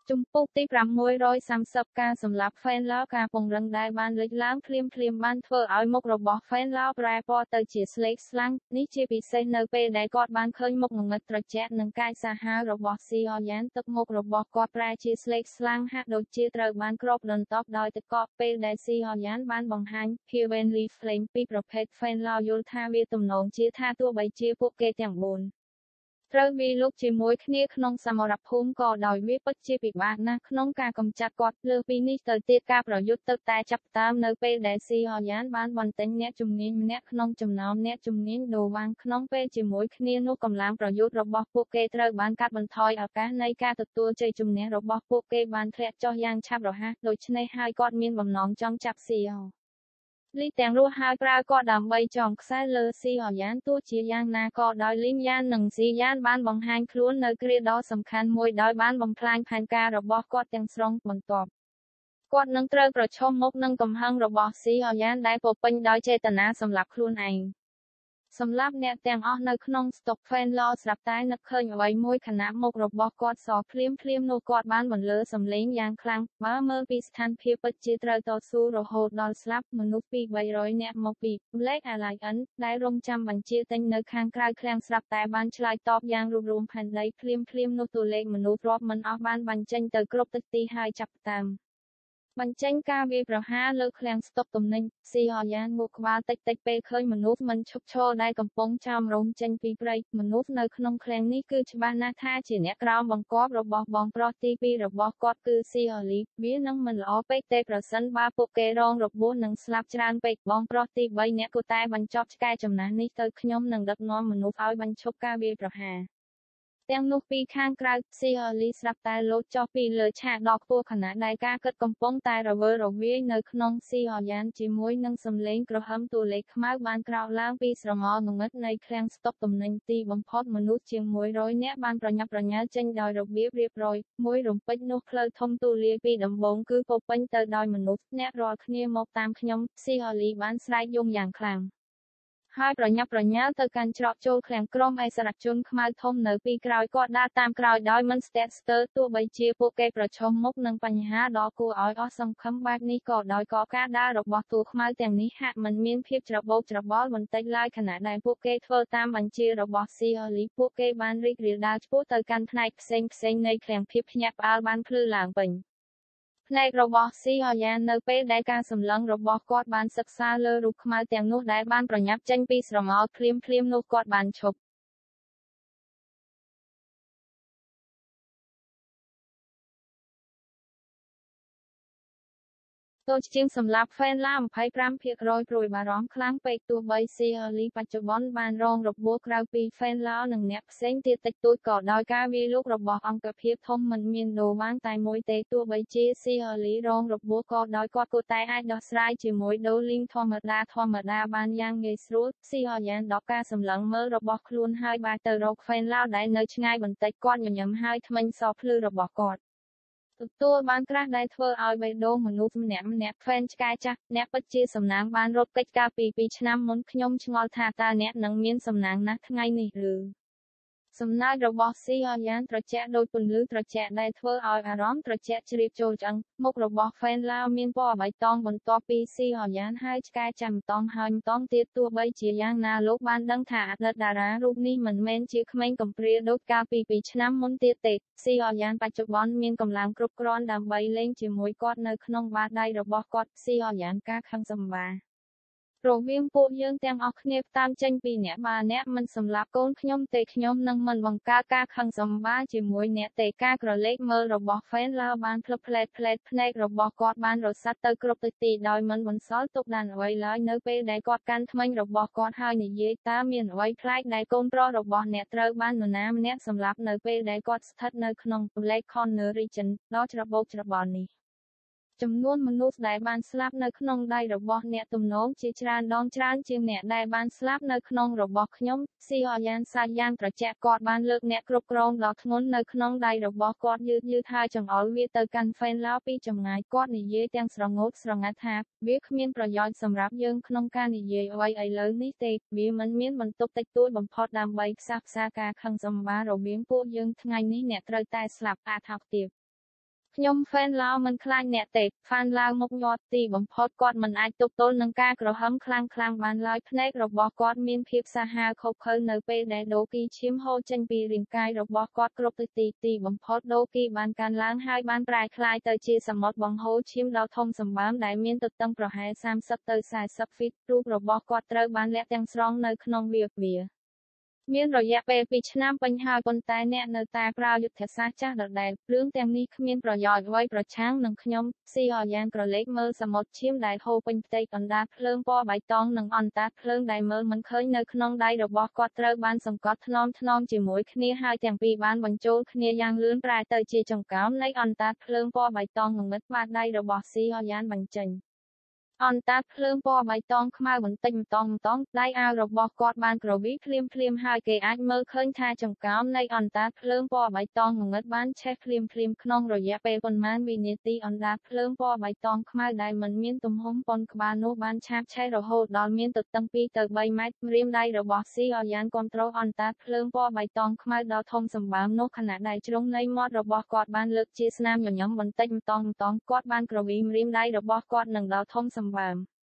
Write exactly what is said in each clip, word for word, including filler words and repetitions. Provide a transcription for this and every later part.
Chung púc tí pram môi roi xăm sập ca sầm lạp phen lao ca pong răng đai ban lịch lãng phim phim ban thơ ỏi mốc rộp bọ phen lao prai po tờ chỉ slake slang ní chi bị xây nơ pe đại cọt ban khơi mốc ngật trật chẹt nâng cai sa ha rộp bọ si o yán tức mốc rộp bọ cọt prai chi slake slang hát đôi chi trời ban crop đần top đòi tức cọt pe đại si o yán ban bằng hành pure when leaf flame pi prophet phen lao yul tha vi tùm nong chi tha tua bay chi púc kê chẳng buồnត្រូវវាលោកជាមួយគ្នាក្នុងសមរភូមិក៏ដោយវាពិតជាពិបាកណាស់ក្នុងការកម្ចាត់គាត់លើពីនេះទៅទៀតការប្រយុទ្ធទៅតែចាប់តាមនៅពេលដែលស៊ីហយ៉ានបានបន្ទិញអ្នកជំនាញម្នាក់ក្នុងចំណោមអ្នកជំនាញដូវ៉ាងក្នុងពេលជាមួយគ្នានោះកម្លាំងប្រយុទ្ធរបស់ពួកគេត្រូវបានកាត់បន្ថយឱកាសនៃការទទួលជ័យជំនះរបស់ពួកគេបានធ្លាក់ចុះយ៉ាងឆាប់រហ័សដូច្នេះហើយគាត់មានបំណងចង់ចាប់ស៊ីហលីទាំងរស់ហើយប្រើក៏ដើម្បីចងខ្សែលើស៊ីហយ៉ានទោះជាយ៉ាងណាក៏ដោយលីងយ៉ាននិងស៊ីយ៉ានបានបង្ហាញខ្លួននៅគ្រាដ៏សំខាន់មួយដោយបានបំផ្លាញផែនការរបស់គាត់ទាំងស្រុងបន្ទាប់គាត់នឹងត្រូវប្រឈមមុខនឹងកំហឹងរបស់ស៊ីហយ៉ានដែលពោពេញដោយចេតនាសម្លាប់ខ្លួនឯងសម្រាប់អ្នកទាំងអស់នៅក្នុងស្តុក fan law ស្រាប់តែនឹកឃើញអ្វីមួយខណៈមុខរបស់គាត់សភ្លាមភ្លាមនោះគាត់បានបន្លឺសំឡេងយ៉ាងខ្លាំងបើមើលពីស្ថានភាពពិតជាត្រូវតស៊ូរហូតដល់ស្លាប់មនុស្សពីរបីរយនាក់មកពី Black Alliance ដែលរងចាំបញ្ជាទិញនៅខាងក្រៅឃ្លាំងស្រាប់តែបានឆ្លើយតបយ៉ាងរួបរួមផែនដីភ្លាមភ្លាមនោះតួលេខមនុស្សរាប់មិនអស់បានបញ្ចេញទៅគ្រប់ទិសទីហើយចាប់តាមបញ្ចេញការវាយប្រហារលើឃ្លាំងស្តុកទំនិញស៊ីហយ៉ានងក់ក្បាលតិចតិចពេលឃើញមនុស្សមិនឈប់ឈរដែលកំពុងចោមរោមចេញពីព្រៃមនុស្សនៅក្នុងឃ្លាំងនេះគឺច្បាស់ណាស់ថាជាអ្នកក្រោមបង្គាប់របស់បងប្រុសទីពីររបស់គាត់គឺស៊ីអលីវានឹងមិនល្អពេកទេប្រសិនបើពួកគេរងរបួសនិងស្លាប់ច្រើនពេកបងប្រុសទីបីអ្នកគួរតែបញ្ចប់ឆ្កែចំណាស់នេះទៅខ្ញុំនឹងដឹកនាំមនុស្សឲ្យបញ្ឈប់ការវាយប្រហារទាំងនោះពីខាងក្រៅស៊ីអលីស្រាប់តែលោតចុះពីលើឆាកដ៏ខ្ពស់ខណៈដែលការគិតកំពុងតែរវើរវាយនៅក្នុងស៊ីអយ៉ានជាមួយនឹងសំឡេងក្រហមតួលេខខ្មៅបានក្រោកឡើងពីស្រមោលងងឹតនៃឃ្លាំងស្តុកទំនិញទីបំផុតមនុស្សជាងមួយរយនាក់បានប្រញាប់ប្រញាល់ចេញដោយរបៀបរៀបរយមួយរំពេចនោះផ្លូវធំទូលាយពីដំបូងគឺពោពេញទៅដោយមនុស្សអ្នករាល់គ្នាមកតាមខ្ញុំស៊ីអលីបានស្រែកយំយ៉ាងខ្លាំងហើយប្រញាប់ប្រញាល់ទៅកាន់ច្រកចូលឃ្លាំងក្រុមអិសរាជជនខ្មៅធំនៅពីក្រោយគាត់ដើរតាមក្រោយដោយមិនស្ទាក់ស្ទើរទោះបីជាពួកគេប្រឈមមុខនឹងបញ្ហាដ៏គួរឲ្យអស់សង្ឃឹមបែបនេះក៏ដោយក៏ការដើររបស់តួខ្មៅទាំងនេះហាក់មិនមានភាពច្របូកច្របល់បន្តិចឡើយខណៈដែលពួកគេធ្វើតាមបញ្ជារបស់ស៊ីអលីពួកគេបានរីករាលដាលឆ្ពោះទៅកាន់ផ្នែកផ្សេងផ្សេងនៃឃ្លាំងភាពភ្ញាក់ផ្អើលបានភ្លឺឡើងពេញផ្នែករបស់ស៊ីហយ៉ាននៅពេលដែលការសម្លឹងរបស់គាត់បានសិក្សាលើរូបខ្មៅទាំងនោះដែលបានប្រញាប់ចេញពីស្រមោលភ្លាមភ្លាមនោះគាត់បានឈប់តូចជាងសម្រាប់ fan ឡា ยี่สิบห้าភាគរយ ព្រួយបារម្ភខ្លាំងពេកទោះបីស៊ីអលីបច្ចុប្បន្នបានរងរបួសក្រៅពី fan ឡានិងអ្នកផ្សេងទៀតតិចតួចក៏ដោយការវាយលុករបស់អង្គភាពធំមិនមានដូរបានតែមួយទេទោះបីជាស៊ីអលីរងរបួសក៏ដោយគាត់គួរតែអាចដោះស្រាយជាមួយដូលីងធម្មតាធម្មតាបានយ៉ាងងាយស្រួលស៊ីអយ៉ានដកការសម្លឹងមើលរបស់ខ្លួនហើយបែរទៅរក fan ឡាដែលនៅឆ្ងាយបន្តិចគាត់ញញឹមហើយធ្មេញសភ្លឺរបស់គាត់ទទួលបានក្រាស់ដែលធ្វើឲ្យបេះដូងមនុស្សម្នាក់ម្នាក់ fan ឆ្កែចាស់អ្នកពិតជាសំណាងបានរត់កិច្ចកាលពីពីរឆ្នាំមុនខ្ញុំឆ្ងល់ថាតើអ្នកនឹងមានសំណាងណាស់ថ្ងៃនេះឬសំណើចរបស់ស៊ីអយ៉ានត្រជាក់ដូចពន្លឺត្រជាក់ដែលធ្វើឲ្យអារម្មណ៍ត្រជាក់ជ្រាបចូលឆ្អឹងមុខរបស់ fan ឡាវមានពណ៌បៃតងបន្ទាប់ពីស៊ីអយ៉ានហើយឆ្កែចាំម្តងហើយម្តងទៀតទោះបីជាយ៉ាងណាលោកបានដឹងថាអតីតតារារូបនេះមិនមែនជាក្មេងកំព្រាដូចកាលពីពីរឆ្នាំមុនទៀតទេស៊ីអយ៉ានបច្ចុប្បន្នមានកម្លាំងគ្រប់គ្រាន់ដើម្បីលេងជាមួយគាត់នៅក្នុងបាតដៃរបស់គាត់ស៊ីអយ៉ានការខឹងសម្បារវាងពួកយើងទាំងអស់គ្នាតាមចេញពីអ្នកបើអ្នកមិនសម្លាប់កូនខ្ញុំទេខ្ញុំនឹងមិនបង្កើតការខឹងសម្បាជាមួយអ្នកទេការក្រឡេកមើលរបស់ fan ឡាវបានភ្លឹបភ្លែតភ្លែតភ្នែករបស់គាត់បានរសាត់ទៅគ្រប់ទិសទីដោយមិនបន្សល់ទុកដានអ្វីឡើយនៅពេលដែលគាត់កាន់ធ្មេញរបស់គាត់ហើយនិយាយតើមានអ្វីប្លែកដែលកូនប្រុសរបស់អ្នកត្រូវបាននរណាម្នាក់សម្លាប់នៅពេលដែលគាត់ស្ថិតនៅក្នុង Black Corner Region ដ៏ច្របូកច្របល់នេះចំនួនមនុស្សដែលបានស្លាប់នៅក្នុងដៃរបស់អ្នកទំនងជាច្រើនដងច្រើនជាងអ្នកដែលបានស្លាប់នៅក្នុងរបស់ខ្ញុំស៊ីអយ៉ានសាយ៉ាងត្រជាក់គាត់បានលើកអ្នកគ្រប់គ្រងដ៏ធ្ងន់នៅក្នុងដៃរបស់គាត់យឺតយឺតហើយចង្អុលវាទៅកាន់ fan ឡាវពីចម្ងាយគាត់និយាយទាំងស្រងូតស្រងាត់ថាវាគ្មានប្រយោជន៍សម្រាប់យើងក្នុងការនិយាយអ្វីឥឡូវនេះទេវាមិនមានបន្ទុកតិចតួចបំផុតដើម្បីផ្សះផ្សាការខឹងសម្បារវាងពួកយើងថ្ងៃនេះអ្នកត្រូវតែស្លាប់អាថោកទៀតខ្ញុំ fan ឡោមិនខ្លាចអ្នកទេ fan ឡោមុខញាត់ទីបំផុតគាត់មិនអាចទប់ទល់នឹងការក្រហមខ្លាំងៗបានឡើយភ្នែករបស់គាត់មានភាពសាហាវខុសខើនៅពេលដែលដូគីឈាមហូរចេញពីរាងកាយរបស់គាត់គ្រប់ទិសទីទីបំផុតដូគីបានកើនឡើងហើយបានប្រែក្លាយទៅជាសមុទ្របង្ហូរឈាមដ៏ធំសម្បើមដែលមានទទឹងប្រហែលសាមសិបទៅសែសិបហ្វីតរូបរបស់គាត់ត្រូវបានលាក់ទាំងស្រុងនៅក្នុងវាវាមានរយៈពេលពីរឆ្នាំពេញហើយប៉ុន្តែអ្នកនៅតែប្រើយុទ្ធសាស្ត្រចាស់ដដែលរឿងទាំងនេះគ្មានប្រយោជន៍អ្វីប្រឆាំងនឹងខ្ញុំស៊ីអយ៉ាងក្រឡេកមើលសមុទ្រឈាមដែលហូរពេញផ្ទៃកណ្ដាលភ្លើងពណ៌បៃតងនិងអន្តាតភ្លើងដែលមើលមិនឃើញនៅក្នុងដៃរបស់គាត់ត្រូវបានសង្កត់ថ្នមថ្នមជាមួយគ្នាហើយទាំងពីរបានបញ្ចូលគ្នាយ៉ាងលឿនប្រែទៅជាចង្កោមនៃអន្តាតភ្លើងពណ៌បៃតងងងឹតបាតដៃរបស់ស៊ីអយ៉ាងបញ្ចេញអន្តាតភ្លើងពណ៌បៃតងខ្មៅបន្តិចម្តងម្តងដៃអាវរបស់គាត់បានក្រវីភ្លាមភ្លាមហើយគេអាចមើលឃើញថាចង្កោមនៃអន្តាតភ្លើងពណ៌បៃតងងងឹតបានឆេះភ្លាមភ្លាមក្នុងរយៈពេលប៉ុន្មានវិនាទីអន្តាតភ្លើងពណ៌បៃតងខ្មៅដែលមិនមានទំហំប៉ុនក្បាលនោះបានឆាបឆេះរហូតដល់មានទទឹងពីរទៅបីម៉ែត្រម្រាមដៃរបស់ស៊ីអយ៉ាងគ្រប់គ្រងអន្តាតភ្លើងពណ៌បៃតងខ្មៅដ៏ធំសម្បើមនោះខណៈដែលជ្រុងនៃមាត់របស់គាត់បានលើកជាស្នាមញញឹមបន្តិចម្តងម្តងគាត់បានក្រវីម្រាមដៃរបស់គាត់នឹងដ៏ធំសម្បើម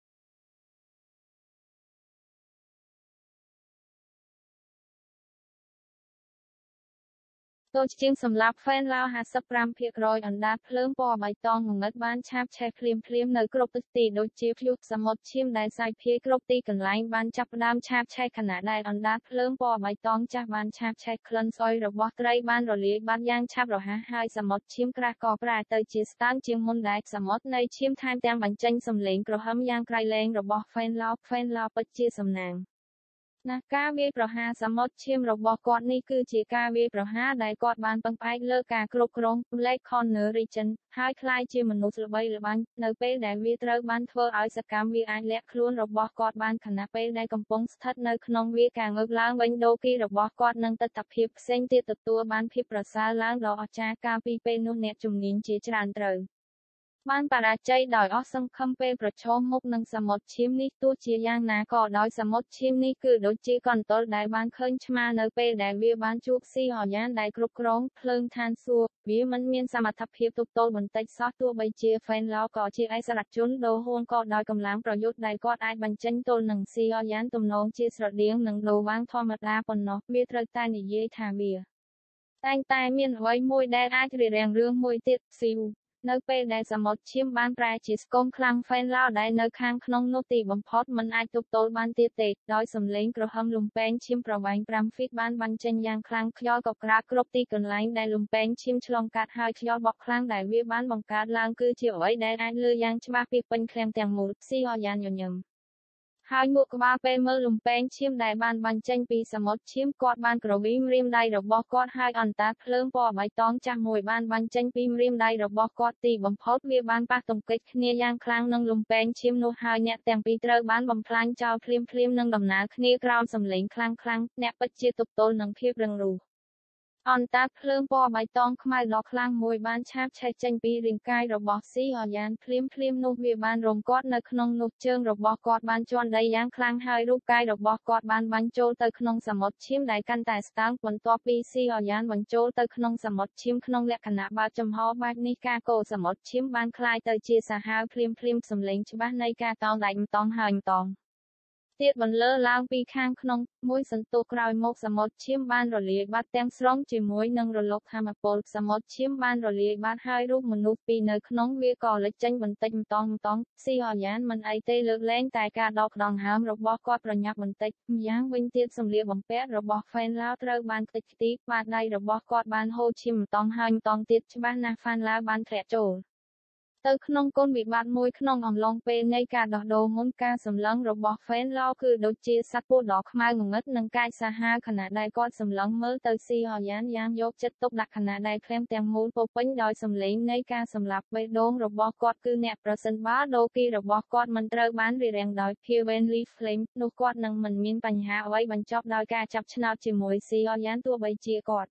ដូចជាងសម្រាប់ fan ឡោ ហាសិបប្រាំភាគរយ អណ្ដាតភ្លើងពណ៌បៃតងងងឹតបានឆាបឆេះភ្លាមភ្លាមនៅគ្រប់ទិសទីដូចជាព្យុះសមុទ្រឈាមដែលសាយភាយគ្រប់ទីកន្លែងបានចាប់ផ្ដើមឆាបឆេះខណៈដែលអណ្ដាតភ្លើងពណ៌បៃតងចាស់បានឆាបឆេះក្លិនស្អុយរបស់ត្រីបានរលាយបាត់យ៉ាងឆាប់រហ័សហើយសមុទ្រឈាមក្រាស់ក៏ប្រែទៅជាស្តើងជាងមុនដែលសមុទ្រនៃឈាមថែមទាំងបញ្ចេញសំឡេងក្រហមយ៉ាងក្រៃលែងរបស់ fan ឡោ fan ឡោពិតជាសំណាងណាការវាយប្រហារសមុទ្រឈាមរបស់គាត់នេះគឺជាការវាយប្រហារដែលគាត់បានពឹងផ្អែកលើការគ្រប់គ្រង Blade Corner Region ហើយក្លាយជាមនុស្សល្បីល្បាញនៅពេលដែលវាត្រូវបានធ្វើឲ្យសកម្មវាអាចលាក់ខ្លួនរបស់គាត់បានខណៈពេលដែលកំពុងស្ថិតនៅក្នុងវាការងើបឡើងវិញដូគីរបស់គាត់និងទិដ្ឋភាពផ្សេងទៀតទទួលបានភាពប្រសើរឡើងដ៏អស្ចារ្យកាលពីពេលនោះអ្នកជំនាញជាច្រើនត្រូវបានបរាជ័យដោយអស់សង្ឃឹមពេលប្រឈមមុខនឹងសមុទ្រឈាមនេះទោះជាយ៉ាងណាក៏ដោយសមុទ្រឈាមនេះគឺដូចជាកន្ទល់ដែលបានឃើញឆ្មានៅពេលដែលវាបានជួបស៊ីអយ៉ាងដែលគ្រប់គ្រងភ្លើងឋានសួគ៌វាមិនមានសមត្ថភាពទប់ទល់បន្តិចសោះទោះបីជា fan ឡោក៏ជាអិសរាជជនដូហួនក៏ដោយកម្លាំងប្រយុទ្ធដែលគាត់អាចបញ្ចេញទល់នឹងស៊ីអយ៉ាងទំនងជាស្រដៀងនឹងដូវាងធម្មតាប៉ុណ្ណោះវាត្រូវតែនិយាយថាវាតែងតែមានអ្វីមួយដែលអាចរារាំងរឿងមួយទៀតស៊ីវនៅពេលដែលសមុទ្រឈាមបានប្រែជាស្គមខ្លាំង fan ឡោដែលនៅខាងក្នុងនោះទីបំផុតមិនអាចទប់ទល់បានទៀតទេដោយសំឡេងក្រហមលំពេងឈាមប្រវែងប្រាំហ្វីតបានបញ្ចេញយ៉ាងខ្លាំងខ្យល់ក៏ក្រាបគ្រប់ទីកន្លែងដែលលំពេងឈាមឆ្លងកាត់ហើយខ្យល់បក់ខ្លាំងដែលវាបានបង្កើតឡើងគឺជាអ្វីដែលអាចលើយ៉ាងច្បាស់ពីពេញឃ្លាំងទាំងមូលស៊ីអយ៉ាងញញឹមហើយមួកក្បាលពេលមើលលំពេងឈាមដែលបានបញ្ចេញពីសមុទ្រឈាមគាត់បានក្រវីម្រាមដៃរបស់គាត់ហើយអន្តាតភ្លើងពណ៌បៃតងចាស់មួយបានបញ្ចេញពីម្រាមដៃរបស់គាត់ទីបំផុតវាបានប៉ះទង្គិចគ្នាយ៉ាងខ្លាំងនឹងលំពេងឈាមនោះហើយអ្នកទាំងពីរត្រូវបានបំផ្លាញចោលភ្លាមភ្លាមនឹងដំណើរគ្នាក្រោមសំឡេងខ្លាំងខ្លាំងអ្នកពិតជាទប់ទល់នឹងភាពរឹងរូសអន្តាតភ្លើងពណ៌បៃតងខ្មៅដ៏ខ្លាំងមួយបានឆាបឆេះចេញពីរាងកាយរបស់ស៊ីអយ៉ាងភ្លាមភ្លាមនោះវាបានរំគាត់នៅក្នុងនោះជើងរបស់គាត់បានជន់ដីយ៉ាងខ្លាំងហើយរូបកាយរបស់គាត់បានបាញ់ចូលទៅក្នុងសមុទ្រឈាមដែលកាន់តែស្តើងបន្ទាប់ពីស៊ីអយ៉ាងបញ្ចូលទៅក្នុងសមុទ្រឈាមក្នុងលក្ខណៈបើកចំហបែបនេះការកូរសមុទ្រឈាមបានคล้ายទៅជាសាហាវភ្លាមភ្លាមសំឡេងច្បាស់នៃការតោងដាច់ម្តងហើយម្តងទៀតបន្លឺឡើងពីខាងក្នុងមួយសន្ទុះក្រោយមកសមុទ្រឈាមបានរលាយបាត់ទាំងស្រុងជាមួយនឹងរលកថាមពលសមុទ្រឈាមបានរលាយបាត់ហើយរូបមនុស្សពីរនៅក្នុងវាក៏លេចចេញបន្តិចម្តងម្តងស៊ីអយ៉ាងមិនអីទេលើកលែងតែការដកដង្ហើមរបស់គាត់ប្រញាប់បន្តិចម្យ៉ាងវិញទៀតសម្លៀកបំពាក់របស់ fan ឡោត្រូវបានខ្ទេចខ្ទីបាតដៃរបស់គាត់បានហូរឈាមម្តងហើយម្តងទៀតច្បាស់ណាស់ fan ឡោបានធ្លាក់ចូលទៅក្នុងគុណវិបត្តិមួយក្នុងអំឡុងពេលនៃការដោះដូរមុនការសម្លឹងរបស់ fan ឡោគឺដូចជាសត្វពស់ដ៏ខ្មៅងងឹតនិងកាចសាហាវខណៈដែលគាត់សម្លឹងមើលទៅស៊ីអយ៉ាងយ៉ាងយកចិត្តទុកដាក់ខណៈដែលឃ្លាំងទាំងមូលពោពេញដោយសម្លេងនៃការសម្លាប់បេះដូងរបស់គាត់គឺអ្នកប្រសិនបើដូគីរបស់គាត់មិនត្រូវបានរារាំងដោយ Heavenly Flame នោះគាត់នឹងមិនមានបញ្ហាអ្វីបញ្ចប់ដោយការចាប់ឆ្នោតជាមួយស៊ីអយ៉ាងទោះបីជាគាត់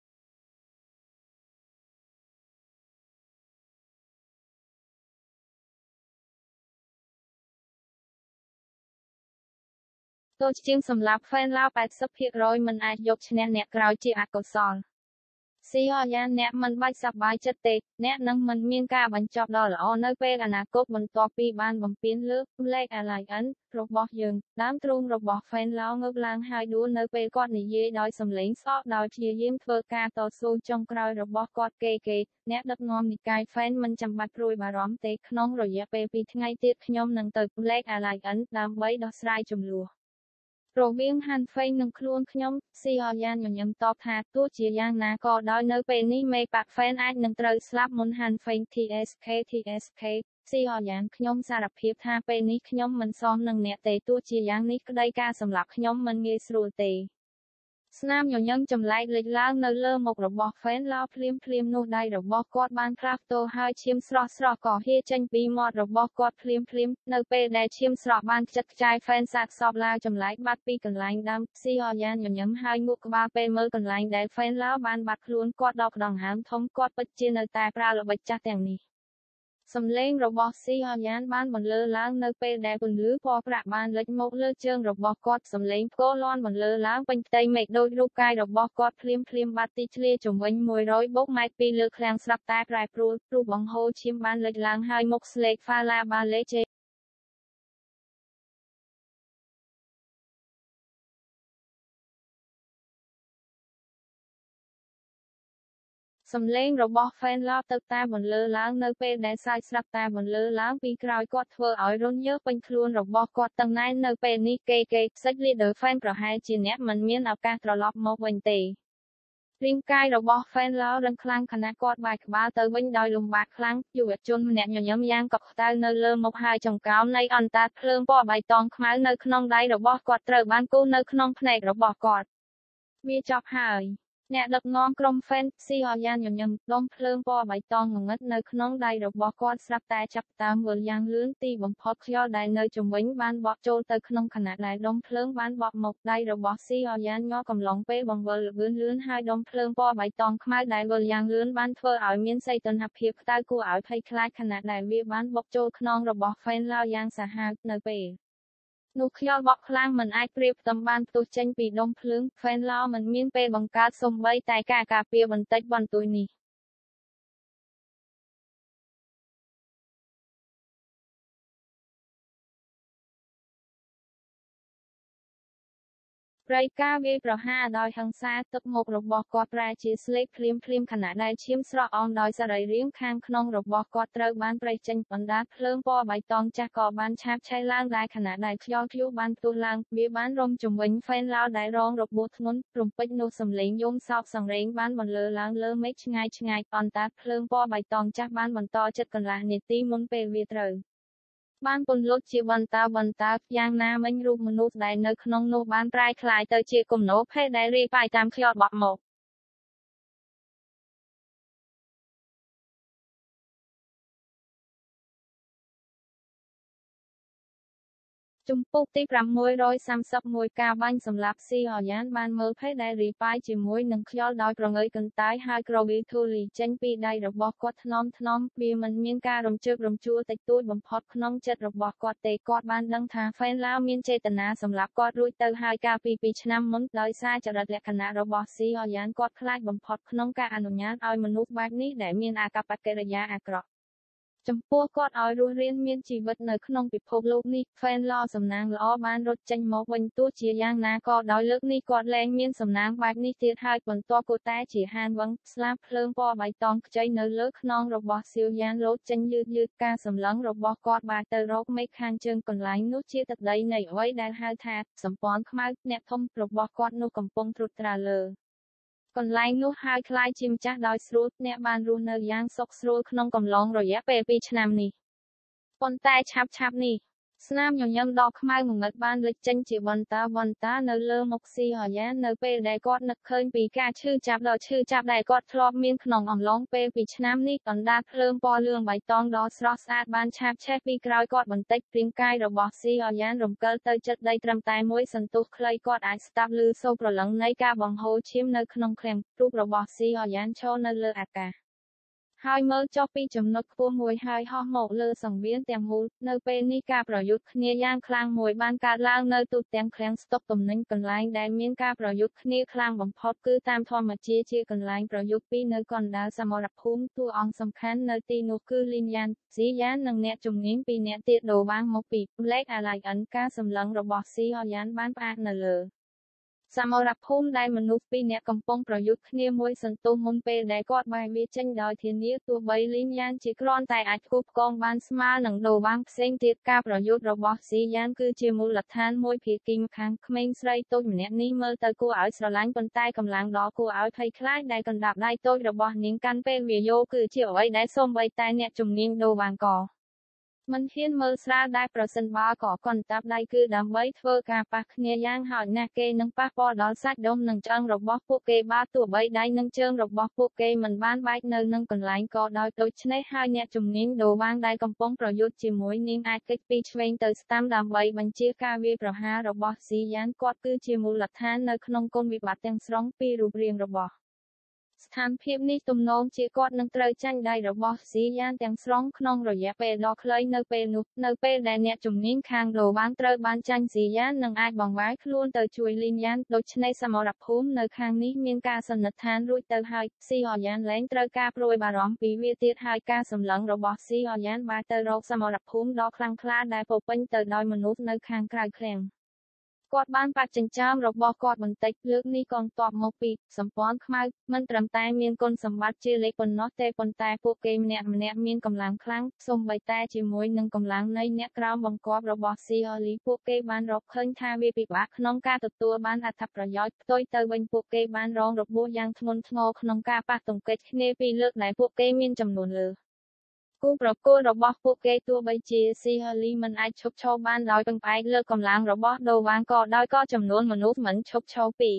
ដូចជាងសម្រាប់ fan ឡោ แปดสิบភាគរយ មិនអាចយកឈ្នះអ្នកក្រោយជាអកុសលស៊ីអយ៉ានអ្នកមិនបាច់សប្បាយចិត្តទេអ្នកនឹងមិនមានការបញ្ចប់ដ៏ល្អនៅពេលអនាគតបន្ទាប់ពីបានបំពេញលើកលេខ Alliance របស់យើងដើមទ្រូងរបស់ Fan Lao ងើបឡើងហើយដួលនៅពេលគាត់និយាយដោយសំឡេងស្អកដោយព្យាយាមធ្វើការតស៊ូចុងក្រោយរបស់គាត់គេគេអ្នកដឹកនាំនិកាយ Fan មិនចាំបាច់ព្រួយបារម្ភទេក្នុងរយៈពេលពីរថ្ងៃទៀតខ្ញុំនឹងទៅលេខ Alliance ដើម្បីដោះស្រាយជម្លោះរវាងហាន់ហ្វេងនិងខ្លួនខ្ញុំស៊ីអយ៉ានញញឹមតបថាទោះជាយ៉ាងណាក៏ដោយនៅពេលនេះមេប៉ាក់ហ្វេនអាចនឹងត្រូវស្លាប់មុនហាន់ហ្វេង ที เอส เค ที เอส เค ស៊ីអយ៉ានខ្ញុំសារភាពថាពេលនេះខ្ញុំមិនសមនឹងអ្នកទេទោះជាយ៉ាងនេះក្តីការសម្លាប់ខ្ញុំមិនងាយស្រួលទេស្នាមញញឹមចម្លែកលេចឡើងនៅលើមុខរបស់ហ្វេនឡោភ្លាមភ្លាមនោះដៃរបស់គាត់បានផ្លាស់ប្តូរហើយឈាមស្រស់ស្រស់ក៏ហៀចេញពីមាត់របស់គាត់ភ្លាមភ្លាមនៅពេលដែលឈាមស្រស់បានខ្ចាត់ខ្ចាយហ្វេនសាកសពឡាវចម្លែកបាត់ពីកន្លែងដើមស៊ីអយ៉ានញញឹមហើយងក់ក្បាលពេលមើលកន្លែងដែលហ្វេនឡោបានបាត់ខ្លួនគាត់ដកដង្ហើមធំគាត់ពិតជានៅតែប្រើល្បិចចាស់ទាំងនេះសំឡេងរបស់ស៊ីអយ៉ានបានបន្លឺឡើងនៅពេលដែលពន្លឺពណ៌ប្រាក់បានលេចមកលើជើងរបស់គាត់សំឡេងផ្គរលាន់បន្លឺឡើងពេញផ្ទៃមេឃដោយរូបកាយរបស់គាត់ភ្លាមភ្លាមបាត់ទីធ្លាជំវិញមួយរយបូកម៉ែត្រពីលើឃ្លាំងស្រាប់តែប្រែប្រួលព្រោះបង្ហូរឈាមបានលេចឡើងហើយមុខស្លេកហ្វាឡាបាលេជេសំឡេងរបស់ហ្វេនឡោទៅតែបន្លឺឡើងនៅពេលដែលសាយស្រាប់តែបន្លឺឡើងពីក្រោយគាត់ធ្វើឲ្យរន្ធញើសពេញខ្លួនរបស់គាត់ទាំងណែននៅពេលនេះគេគេសិចលីដឺហ្វេនប្រហែលជាអ្នកមិនមានឱកាសត្រឡប់មកវិញទេរាងកាយរបស់ហ្វេនឡោរឹងខ្លាំងខណៈគាត់បែរក្បាលទៅវិញដោយលំបាកខ្លាំងយុវជនម្នាក់ញញឹមយ៉ាងកក់ក្តៅនៅលើមុខហើយចង្កោមនៃអន្តាតភ្លើងពណ៌បៃតងខ្មៅនៅក្នុងដៃរបស់គាត់ត្រូវបានគូសនៅក្នុងភ្នែករបស់គាត់វាចប់ហើយអ្នកដឹកនាំក្រុមហ្វេនស៊ីអយ៉ានញញឹមដុំភ្លើងពណ៌បៃតងងងឹតនៅក្នុងដៃរបស់គាត់ស្រាប់តែចាប់តាមវិលយ៉ាងលឿនទីបំផុតខ្យល់ដែលនៅជំវិញបានបក់ចូលទៅក្នុងខណៈដែលដុំភ្លើងបានបក់មកដៃរបស់ស៊ីអយ៉ានញ័រកំឡុងពេលបង្វិលល្បឿនលឿនហើយដុំភ្លើងពណ៌បៃតងខ្មៅដែលវិលយ៉ាងលឿនបានធ្វើឲ្យមានសីតុណ្ហភាពក្តៅគួរឲ្យភ័យខ្លាចខណៈដែលវាបានបុកចូលខ្នងរបស់ហ្វេនឡោយ៉ាងសាហាវនៅពេលនោះខ្យល់បក់ខ្លាំងមិនអាចព្រៀបផ្ទឹមបានផ្ទុះចេញពីដុំភ្លើងហ្វេនឡោមិនមានពេលបង្កើតសូម្បីតែការការពារបន្តិចបន្តួចនេះព្រៃការវាយប្រហារដោយហិង្សាទឹកមុខរបស់គាត់ប្រែជាស្លេកភ្លាមភ្លាមខណៈដែលឈាមស្រក់អងដោយសរីរាង្គខាងក្នុងរបស់គាត់ត្រូវបានប្រេះចេញបណ្ដាភ្លើងពណ៌បៃតងចាស់ក៏បានឆាបឆេះឡើងដែរខណៈដែលខ្យល់ព្យុះបានផ្ទុះឡើងវាបានរំជំវិញហ្វេនឡោដែលរងរបួសធ្ងន់រំពេចនោះសំឡេងយំសោកសង្រេងបានបន្លឺឡើងលើមេឃឆ្ងាយឆ្ងាយអន្តាតភ្លើងពណ៌បៃតងចាស់បានបន្តចិត្តកន្លះនាទីមុនពេលវាត្រូវបានពន្លត់ជាបន្តបន្តយ៉ាងណាមិញរូបមនុស្សដែលនៅក្នុងនោះបានប្រែក្លាយទៅជាគំនរភេទដែលរាយប៉ាយតាមខ្យល់បក់មកជំពូកទីប្រាំមួយរយសាមសិបមួយការបាញ់សម្លាប់ស៊ីអយ៉ានបានមើលភេទដែលរាយប៉ាយជាមួយនឹងខ្យល់ដោយប្រងើយកន្តាយហើយក្រវីធូលីចេញពីដៃរបស់គាត់ថ្នមថ្នមវាមិនមានការរំជើបរំជួលតិចតួចបំផុតក្នុងចិត្តរបស់គាត់ទេគាត់បានដឹងថាហ្វេនឡាវមានចេតនាសម្លាប់គាត់រួចទៅហើយកាលពីពីរឆ្នាំមុនដោយសារចរិតលក្ខណៈរបស់ស៊ីអយ៉ានគាត់ខ្លាចបំផុតក្នុងការអនុញ្ញាតឲ្យមនុស្សបែបនេះដែលមានអាកប្បកិរិយាអាក្រក់ចំពោះគាត់ឲ្យរស់រានមានជីវិតនៅក្នុងពិភពលោកនេះហ្វេនឡោសំណាងល្អបានរត់ចេញមកវិញទោះជាយ៉ាងណាក៏ដោយលើកនេះគាត់លែងមានសំណាងបែបនេះទៀតហើយបន្ទាប់ក៏តែជាហានវឹងស្លាបភ្លើងពណ៌បៃតងខ្ចីនៅលើខ្នងរបស់សៀវយ៉ាងលោតចេញយឺតយឺតការសម្លឹងរបស់គាត់បានទៅរកមេឃខាងជើងកន្លែងនោះជាទឹកដីនៃអ្វីដែលហៅថាសម្ព័ន្ធខ្មៅអ្នកធំរបស់គាត់នោះកំពុងត្រួតត្រាលើកន្លែងនោះហើយคล้ายជាម្ចាស់ដោយស្រួលអ្នកបានរស់នៅយ៉ាងសុខស្រួលក្នុងកំឡុងរយៈពេលពីរឆ្នាំនេះប៉ុន្តែឆាប់ឆាប់នេះស្នាមញញឹមដ៏ខ្មៅងងឹតបានលេចចេញជាបន្តបន្តនៅលើមុខស៊ីអយ៉ាននៅពេលដែលគាត់នឹកឃើញពីការឈឺចាប់ដ៏ឈឺចាប់ដែលគាត់ធ្លាប់មានក្នុងអំឡុងពេលពីរឆ្នាំនេះកណ្ដាលភ្លើងពណ៌លឿងបៃតងដ៏ស្រស់ស្អាតបានឆាបឆេះពីក្រោយគាត់បន្តិចរាងកាយរបស់ស៊ីអយ៉ានរំកិលទៅចិត្តដីត្រឹមតែមួយសន្ទុះខ្លីគាត់អាចស្ដាប់ឮសូរព្រលឹងនៃការបង្ហូរឈាមនៅក្នុងឃ្លាំងរូបរបស់ស៊ីអយ៉ានឈរនៅលើអាកាសហើយមើលចុះពីចំណុចខ្ពស់មួយហើយហោះមកលើសង្វៀនទាំងមូលនៅពេលនេះការប្រយុទ្ធគ្នាយ៉ាងខ្លាំងមួយបានកើតឡើងនៅទូទាំងឃ្លាំងស្តុកទំនិញកន្លែងដែលមានការប្រយុទ្ធគ្នាខ្លាំងបំផុតគឺតាមធម្មជាតិជាកន្លែងប្រយុទ្ធពីរនៅកណ្ដាលសមរភូមិតួអង្គសំខាន់នៅទីនោះគឺលីនយ៉ានស៊ីយ៉ាននិងអ្នកជំនាញពីរនាក់ទៀតដូរបាំងមកពីលេខអាឡៃអិនការសម្លឹងរបស់ស៊ីហយ៉ានបានផ្អាកនៅលើសមរភូមិដែលមនុស្សពីរនាក់កំពុងប្រយុទ្ធគ្នាមួយសន្ទុះមុនពេលដែលគាត់បែរវាចេញដោយធានាទោះបីលីនយ៉ានជាគ្រាន់តែអាចគូបកងបានស្មើនឹងដូរបាំងផ្សេងទៀតការប្រយុទ្ធរបស់ស៊ីយ៉ានគឺជាមូលដ្ឋានមួយភាគីម្ខាងក្មេងស្រីតូចម្នាក់នេះមើលទៅគួរឲ្យស្រឡាញ់ប៉ុន្តែកម្លាំងដ៏គួរឲ្យភ័យខ្លាចដែលកណ្ដាប់ដៃតូចរបស់នាងកាន់ពេលវាយោគឺជាអ្វីដែលសូម្បីតែអ្នកជំនាញដូរបាំងក៏មិនហ៊ានមើលស្រាលដែរប្រសិនបើក៏កណ្ដាប់ដៃគឺដើម្បីធ្វើការប៉ះគ្នាយ៉ាងហោចណាស់គេនឹងប៉ះពាល់ដល់សាច់ដុំនិងឆ្អឹងរបស់ពួកគេបើទោះបីដៃនិងជើងរបស់ពួកគេមិនបានបែកនៅនឹងកន្លែងក៏ដោយដូច្នេះហើយអ្នកជំនាញដូរបាំងដែលកំពុងប្រយុទ្ធជាមួយនាងអាចគេចពីឆ្វេងទៅស្ដាំដើម្បីបញ្ជាការវាយប្រហាររបស់ស៊ីយ៉ានគាត់គឺជាមូលដ្ឋាននៅក្នុងគុណវិបត្តិទាំងស្រុងពីរូបរាងរបស់ស្ថានភាពនេះទំនងជាគាត់នឹងត្រូវចាញ់ដៃរបស់ស៊ីយ៉ានទាំងស្រុងក្នុងរយៈពេលដ៏ខ្លីនៅពេលនោះនៅពេលដែលអ្នកជំនាញខាងដូរបាំងត្រូវបានចាញ់ស៊ីយ៉ាននឹងអាចបង្វែរខ្លួនទៅជួយលីនយ៉ានដូច្នេះសមរភូមិនៅខាងនេះមានការសន្និដ្ឋានរួចទៅហើយស៊ីហយ៉ានលែងត្រូវការព្រួយបារម្ភពីវាទៀតហើយការសម្លឹងរបស់ស៊ីហយ៉ានបានទៅរកសមរភូមិដ៏ខ្លាំងក្លាដែលពោពេញទៅដោយមនុស្សនៅខាងក្រៅឃ្លាំងគាត់បានបាត់ចិញ្ចើមរបស់គាត់បន្តិចលើកនេះកងទ័ពមកពីសម្ព័ន្ធខ្មៅមិនត្រឹមតែមានគុណសម្បត្តិជាលេខប៉ុណ្ណោះទេប៉ុន្តែពួកគេម្នាក់ម្នាក់មានកម្លាំងខ្លាំងសូម្បីតែជាមួយនឹងកម្លាំងនៃអ្នកក្រោមបង្គាប់របស់ស៊ីអលីពួកគេបានរកឃើញថាវាពិបាកក្នុងការទទួលបានអត្ថប្រយោជន៍ផ្ទុយទៅវិញពួកគេបានរងរបួសយ៉ាងធ្ងន់ធ្ងរក្នុងការប៉ះទង្គិចគ្នាពីរលើកដែលពួកគេមានចំនួនលើគូប្រកួតរបស់ពួកគេទោះបីជាស៊ីហលីមិនអាចឈប់ឈរបានដោយពឹងផ្អែកលើកម្លាំងរបស់ដូវ៉ាងក៏ដោយក៏ចំនួនមនុស្សមិនឈប់ឈរពី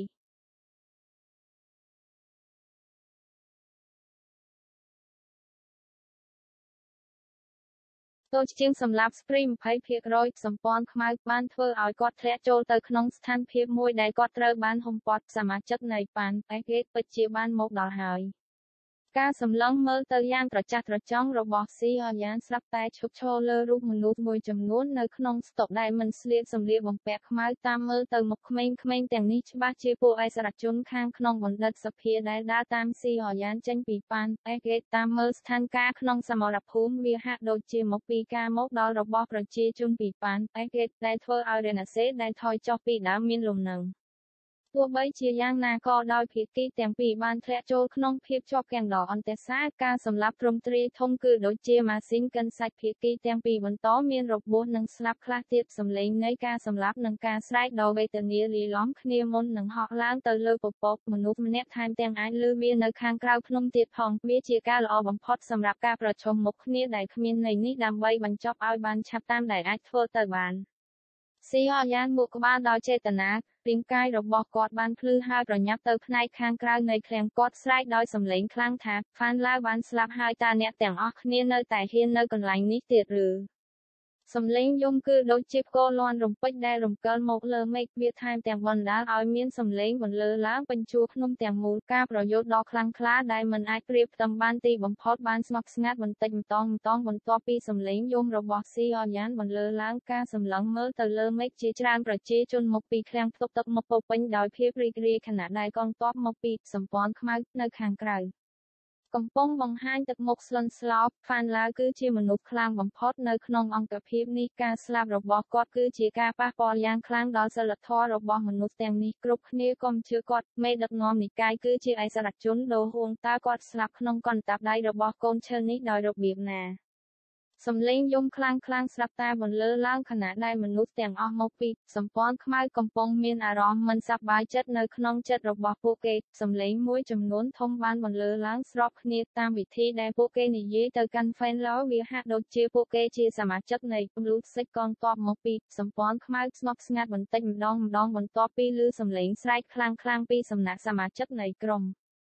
តូចជាងសម្រាប់ស្ព្រី ยี่สิบភាគរយ សម្ព័ន្ធខ្មៅបានធ្វើឲ្យគាត់ធ្លាក់ចូលទៅក្នុងស្ថានភាពមួយដែលគាត់ត្រូវបានហុំព័ទ្ធសមាជិកនៃប៉ានអេកេតពិតជាបានមកដល់ហើយការសម្លឹងមើលទៅយ៉ាងត្រចះត្រចង់របស់ស៊ីហយ៉ានស្រាប់តែឈប់ឈរលើរូបមនុស្សមួយចំនួននៅក្នុងស្តុកដែលមិនស្លៀកសម្លៀកបំពាក់ខ្មៅតាមមើលទៅមុខក្មេងៗទាំងនេះច្បាស់ជាពួកអិសរាជជនខាងក្នុងបណ្ឌិតសភាដែលដើរតាមស៊ីហយ៉ានចេញពីប៉ានអេកេតតាមមើលស្ថានភាពក្នុងសមរភូមិវាហាក់ដូចជាមកពីការមកដល់របស់ប្រជាជនពីប៉ានអេកេតដែលធ្វើឲ្យរណសេដែលថយចុះពីដើមមានលំនឹងទោះបីជាយ៉ាងណាក៏ដោយភាគីទាំងពីរបានធ្លាក់ចូលក្នុងភាពជាប់គាំងដ៏អន្ទះសាការសម្លាប់ព្រំទ្រាយធំគឺដូចជាម៉ាស៊ីនកិនសាច់ភាគីទាំងពីរបន្តមានរបួសនិងស្លាប់ខ្លះទៀតសម្លេងនៃការសម្លាប់និងការស្រែកដ៏វេទនាលាយឡំគ្នាមុននឹងហោះឡើងទៅលើពពកមនុស្សម្នាក់ថែមទាំងអាចលឺវានៅខាងក្រៅភ្នំទៀតផងវាជាការល្អបំផុតសម្រាប់ការប្រឈមមុខគ្នាដែលគ្មានន័យនេះដើម្បីបញ្ចប់ឲ្យបានឆាប់តាមដែលអាចធ្វើទៅបានស៊ីហយ៉ានមុខក្បាលដោយចេតនារាងកាយរបស់គាត់បានភ្លឺហើយប្រញាប់ទៅផ្នែកខាងក្រៅនៃឃ្លាំងគាត់ស្រែកដោយសំឡេងខ្លាំងថាហ្វានឡាវបានស្លាប់ហើយតើអ្នកទាំងអស់គ្នានៅតែហ៊ាននៅកន្លែងនេះទៀតឬសំឡេងយំគឺដូចជាផ្គរលាន់រំពេចដែលរំកិលមកលើមេឃវាថែមទាំងបណ្ដាលឲ្យមានសំឡេងបន្លឺឡើងបញ្ជួរភ្នំទាំងមូលការប្រយុទ្ធដ៏ខ្លាំងក្លាដែលមិនអាចប្រៀបផ្ទឹមបានទីបំផុតបានស្ងប់ស្ងាត់បន្តិចម្តងម្តងបន្ទាប់ពីសំឡេងយំរបស់ស៊ីអយ៉ានបន្លឺឡើងការសម្លឹងមើលទៅលើមេឃជាច្រើនប្រជាជនមកពីឃ្លាំងផ្ទុកទឹកមកពោពេញដោយភាពរីករាយខណៈដែលកងទ័ពមកពីសម្ព័ន្ធខ្មៅនៅខាងក្រៅកំពុងបង្ហាញទឹកមុខស្លន់ស្លោហ្វានឡាវគឺជាមនុស្សខ្លាំងបំផុតនៅក្នុងអង្គភាពនេះការស្លាប់របស់គាត់គឺជាការប៉ះពាល់យ៉ាងខ្លាំងដល់សីលធម៌របស់មនុស្សទាំងនេះគ្រប់គ្នាកុំជឿគាត់មេដឹកនាំនិកាយគឺជាអិសរាជជនដូហួងតើគាត់ស្លាប់ក្នុងកណ្ដាប់ដៃរបស់កូនឈើនេះដោយរបៀបណាសំឡេងយំខ្លាំងខ្លាំងស្រាប់តែបន្លឺឡើងខណៈដែលមនុស្សទាំងអស់មកពីសម្ព័ន្ធខ្មៅកំពុងមានអារម្មណ៍មិនសប្បាយចិត្តនៅក្នុងចិត្តរបស់ពួកគេសំឡេងមួយចំនួនធំបានបន្លឺឡើងស្របគ្នាតាមវិធីដែលពួកគេនិយាយទៅកាន់ហ្វេនឡូវាហាក់ដូចជាពួកគេជាសមាជិកនៃលូសិចកងទ័ពមកពីសម្ព័ន្ធខ្មៅស្ងប់ស្ងាត់បន្តិចម្ដងម្ដងបន្ទាប់ពីឮសំឡេងស្រែកខ្លាំងខ្លាំងពីសំណាក់សមាជិកនៃក្រុម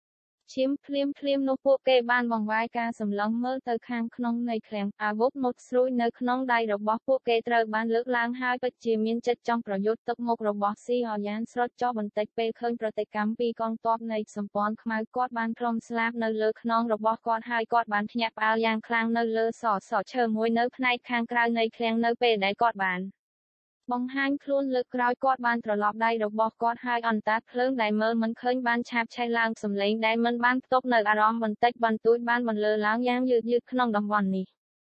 ឈាមភ្លាមភ្លាមនោះពួកគេបានបង្វែរការសម្លឹងមើលទៅខាងក្នុងនៃឃ្លាំងអាវុធមុតស្រួយនៅក្នុងដៃរបស់ពួកគេត្រូវបានលើកឡើងហើយពិតជាមានចិត្តចង់ប្រយុទ្ធទឹកមុខរបស់ស៊ីអយ៉ានស្រុតចុះបន្តិចពេលឃើញប្រតិកម្មពីកងទ័ពនៃសម្ព័ន្ធខ្មៅគាត់បានផ្លុំស្លាប់នៅលើខ្នងរបស់គាត់ហើយគាត់បានភ្ញាក់ផ្អើលយ៉ាងខ្លាំងនៅលើសសរឈើមួយនៅផ្នែកខាងក្រៅនៃឃ្លាំងនៅពេលដែលគាត់បានបង្ហាញខ្លួនលើកក្រោយគាត់បានត្រឡប់ដៃរបស់គាត់ហើយអន្តាតភ្លើងដែលមើលមិនឃើញបានឆាបឆេះឡើងសំឡេងដែលមិនបានផ្ទុកនៅអារម្មណ៍បន្តិចបន្តួចបានបន្លឺឡើងយ៉ាងយឺតៗក្នុងតំបន់នេះ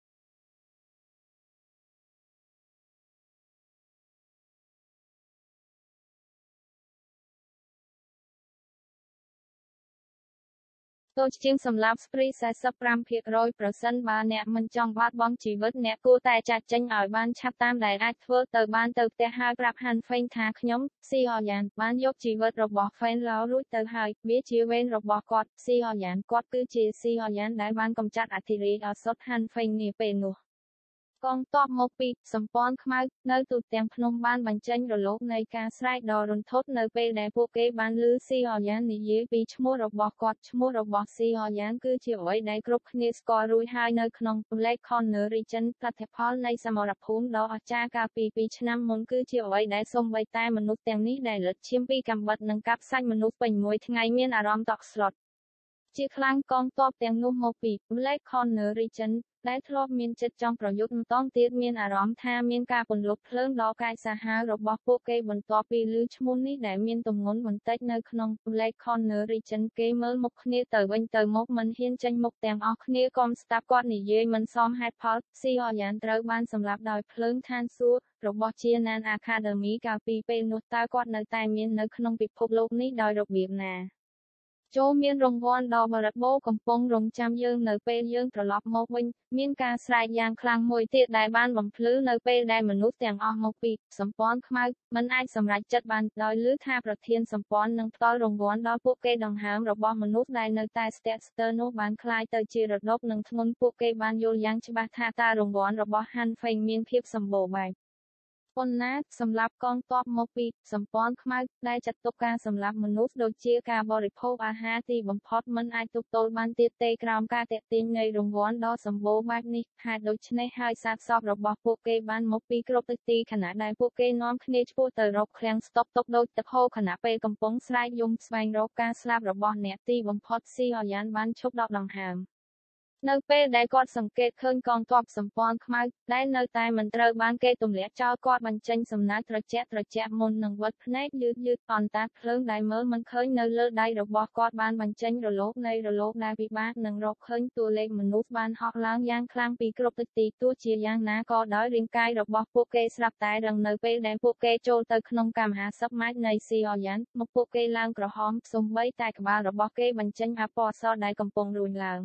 តូចជាងសម្រាប់ស្ព្រី สี่สิบห้าភាគរយ ប្រសិនបើអ្នកមិនចង់បាត់បង់ជីវិតអ្នកគួរតែចាត់ចេញឲ្យបានឆាប់តាមដែលអាចធ្វើទៅបានទៅផ្ទះហើយប្រាប់ហាន់ហ្វេងថាខ្ញុំស៊ីអយ៉ានបានយកជីវិតរបស់ហ្វេនឡោរួចទៅហើយវាជាវេនរបស់គាត់ស៊ីអយ៉ានគាត់គឺជាស៊ីអយ៉ានដែលបានកម្ចាត់អធិរាជឱសថហាន់ហ្វេងនាពេលនោះកងទ័ពមកពីសម្ព័ន្ធខ្មៅនៅទូទាំងភ្នំបានបញ្ចេញរលកនៃការស្រែកដ៏រន្ធត់នៅពេលដែលពួកគេបានឮស៊ីអយ៉ាននិយាយពីឈ្មោះរបស់គាត់ឈ្មោះរបស់ស៊ីអយ៉ានគឺជាអ្វីដែលគ្រប់គ្នាស្គាល់រួចហើយនៅក្នុង Black Corner Region ផលិតផលនៃសមរភូមិដ៏អស្ចារ្យកាលពីពីរឆ្នាំមុនគឺជាអ្វីដែលសូម្បីតែមនុស្សទាំងនេះដែលលិតឈាមពីកាំបិតនិងកាប់សាច់មនុស្សពេញមួយថ្ងៃមានអារម្មណ៍តក់ស្លុតជាខ្លាំងកងទ័ពទាំងនោះមកពី Black Corner Region ដែលធ្លាប់មានចិត្តចង់ប្រយុទ្ធម្តងទៀតមានអារម្មណ៍ថាមានការពន្លត់ភ្លើងដ៏កាយសាហាវរបស់ពួកគេបន្ទាប់ពីឮឈ្មោះនេះដែលមានទម្ងន់បន្តិចនៅក្នុង Black Corner Region គេមើលមុខគ្នាទៅវិញទៅមកមិនហ៊ានចេញមុខទាំងអស់គ្នាកុំស្ដាប់គាត់និយាយមិនសមហេតុផលស៊ីអយ៉ានត្រូវបានសម្លាប់ដោយភ្លើងឋានសួគ៌របស់ជាណាន Academy កាលពីពេលនោះតើគាត់នៅតែមាននៅក្នុងពិភពលោកនេះដោយរបៀបណាចូលមានរង្វាន់ដ៏បរិបូរកំពុងរងចាំយើងនៅពេលយើងត្រឡប់មកវិញមានការស្រែកយ៉ាងខ្លាំងមួយទៀតដែលបានបំភ្លឺនៅពេលដែលមនុស្សទាំងអស់មកពីសម្ព័ន្ធខ្មៅមិនអាចសម្រេចចិត្តបានដោយឮថាប្រធានសម្ព័ន្ធនឹងផ្ដល់រង្វាន់ដល់ពួកគេដង្ហើមរបស់មនុស្សដែលនៅតែស្ទាក់ស្ទើរនោះបានคล้ายទៅជារដប់និងធ្ងន់ពួកគេបានយល់យ៉ាងច្បាស់ថាតើរង្វាន់របស់ហាន់ហ្វេងមានភាពសម្បូរបែបប៉ុន្តែសម្រាប់កងទ័ពមកពីសម្ព័ន្ធខ្មៅដែលចាត់ទុកការសម្លាប់មនុស្សដូចជាការបរិភោគអាហារទីបំផុតមិនអាចទប់ទល់បានទៀតទេក្រោមការទាក់ទាញនៃរង្វាន់ដ៏សម្បូរបែបនេះហេតុដូច្នេះហើយសាកសពរបស់ពួកគេបានមកពីគ្រប់ទិសទីខណៈដែលពួកគេនាំគ្នាឆ្ពោះទៅរកឃ្លាំងស្តុកទុកដូចទឹកហូរខណៈពេលកំពុងស្រែកយំស្វែងរកការស្លាប់របស់អ្នកទីបំផុតស៊ីអយ៉ានបានឈប់ដកដង្ហើមនៅពេលដែលគាត់សង្កេតឃើញកងទ័ពសម្ព័ន្ធខ្មៅដែលនៅតែមិនត្រូវបានគេទម្លាក់ចោលគាត់បញ្ចេញសំណើត្រជាក់ត្រជាក់មុននឹងវត្តភ្នែកយឺតយឺតអន្តាតភ្លើងដែលមើលមិនឃើញនៅលើដៃរបស់គាត់បានបញ្ចេញរលកនៃរលកដែលពិបាកនឹងរកឃើញតួលេខមនុស្សបានហក់ឡើងយ៉ាងខ្លាំងពីគ្រប់ទិសទីទោះជាយ៉ាងណាក៏ដោយរាងកាយរបស់ពួកគេស្រាប់តែរឹងនៅពេលដែលពួកគេចូលទៅក្នុងកាមហាសិបម៉ែត្រនៃស៊ីអយ៉ានមកពួកគេឡើងក្រហមសូម្បីតែក្បាលរបស់គេបញ្ចេញអាពណ៌សដែលកំពុងរួញឡើង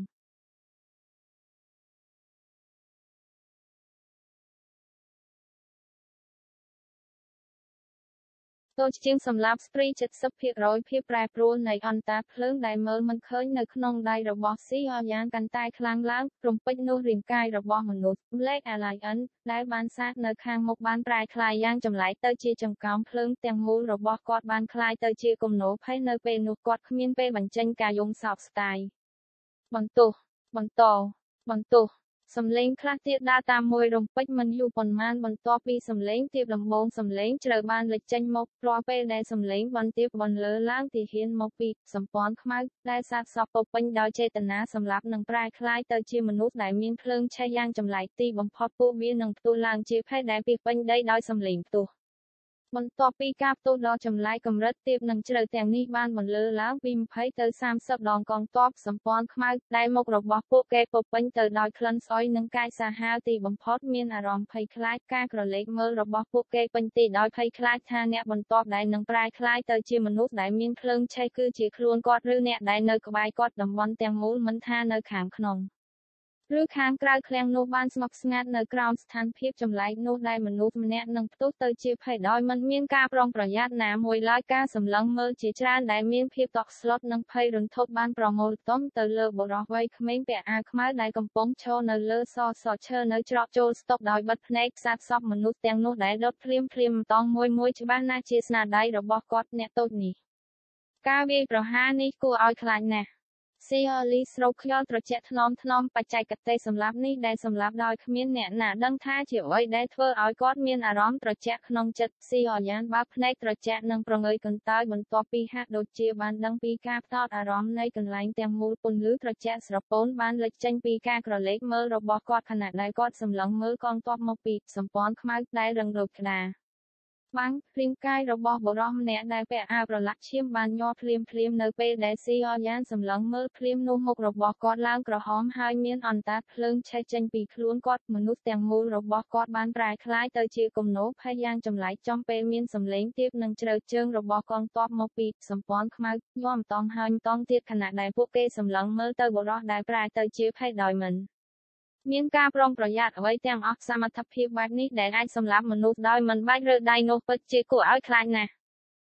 តូចជាងសម្រាប់ស្ព្រី เจ็ดสิบភាគរយ ភាពប្រែប្រួលនៃអន្តាភ្លើងដែលមើលមិនឃើញនៅក្នុងដៃរបស់ស៊ីអយ៉ាងកាន់តែខ្លាំងឡើងរំពេចនោះរាងកាយរបស់មនុស្ស Black Alien ដែលបានសាកនៅខាងមុខបានប្រែក្លាយយ៉ាងចម្លែកទៅជាចង្កោមភ្លើងទាំងមូលរបស់គាត់បានក្លាយទៅជាគំនរភ័យនៅពេលនោះគាត់គ្មានពេលបញ្ចេញការយំសោកស្ដាយបន្ទោសបន្តបន្ទោសសំឡេងខ្លះទៀតដើរតាមមួយរំពេចមិនយូរប៉ុន្មានបន្ទាប់ពីសំឡេងទាបដំបូងសំឡេងជ្រៅបានលេចចេញមករាល់ពេលដែលសំឡេងបន្ទាបបន្លឺឡើងទីហ៊ានមកពីសម្ព័ន្ធខ្មៅដែលសាកសពពេញដោយចេតនាសម្រាប់នឹងប្រែក្លាយទៅជាមនុស្សដែលមានភ្លើងឆេះយ៉ាងចម្លែកទីបំផុតពួកវានឹងផ្ទុះឡើងជាភេទដែលពីពេញដីដោយសំឡេងផ្ទុះបន្ទាប់ពីការផ្ទុះដ៏ចម្លែកកម្រិតទាបនិងជ្រៅទាំងនេះបានបន្លឺឡើងពីยี่สิบទៅสามสิบដងកងទ័ពសម្ព័ន្ធខ្មៅដែលមុខរបស់ពួកគេពោពេញទៅដោយក្លិនស្អុយនិងកាយសាហាវទីបំផុតមានអារម្មណ៍ភ័យខ្លាចការក្រឡេកមើលរបស់ពួកគេពេញទីដោយភ័យខ្លាចថាអ្នកបន្ទាប់ដែលនឹងប្រែក្លាយទៅជាមនុស្សដែលមានភ្លើងឆេះគឺជាខ្លួនគាត់ឬអ្នកដែលនៅក្បែរគាត់តំបន់ទាំងមូលមិនថានៅខាងក្នុងឬខាងក្រៅឃ្លាំងនោះបានស្ងប់ស្ងាត់នៅក្រោមស្ថានភាពចម្លែកនោះដែលមនុស្សម្នាក់នឹងផ្ទុះទៅជាភ័យដោយមិនមានការប្រុងប្រយ័ត្នណាមួយឡើយការសម្លឹងមើលជាច្រើនដែលមានភាពតក់ស្លុតនិងភ័យរន្ធត់បានប្រមូលផ្តុំទៅលើបុរសវ័យក្មេងពាក់អាវខ្មៅដែលកំពុងឈរនៅលើសសរឈើនៅច្រកចូលស្តុបដោយបិទភ្នែកសាកសពមនុស្សទាំងនោះដែលដុតភ្លាមភ្លាមម្តងមួយមួយច្បាស់ណាស់ជាស្នាដៃរបស់គាត់អ្នកតូចនេះការវាយប្រហារនេះគួរឲ្យខ្លាចណាស់ซีอลีสโรคยอตรเจตนอมทนอมปัจจัยกเตสำหรับนี้ได้สำหรับดอยขมิ้นเนี่ยหนาดังท่าเฉียวไว้ได้เทอเอากอดเมียนอารมณ์ตรเจตขนมจัดซีอยันบักในตรเจตนังประเงยกันตายบนตัวปีหักโดเจียบันดังปีกาพทอดอารมณ์ในกันไหลเตียงมูลปนลื้อตรเจตสระปนบันเล็กจังปีกากระเล็กเมื่อระบอกกอดขนาดใดกอดสำลังเมื่อกองตัวมาปีสมปอนขมายได้รังรบขนาบางพริมกายระบอกบรอมเนได้ไปอาประลักเชี่ยมบานยอพริมพริมเนเปได้ซีอยันสำลังเมื่อพริมนุ่มกระบอกกอดล้างกระหอมหายเมียนอันตาเพลิงใช้จังปีคล้วนกอดมนุษย์แตงมูระบอกกอดบานปลายคล้ายเตยเชียกลมโนพยางจำไหลจอมเปเมียนสำเล็งเทียบนังเจอเจิงระบอกกองตอบมาปีสมปอนขมายย่อมตองหายตองเทียบขนาดใดพวกเกสำลังเมื่อเตยบรอได้ปลายเตยเชียให้ดอยมันមានការប្រុងប្រយ័ត្នអ្វីទាំងអស់សមត្ថភាពបែបនេះដែលអាចសម្លាប់មនុស្សដោយមិនបាច់រើដៃនោះពិតជាគួរឲ្យខ្លាចណាស់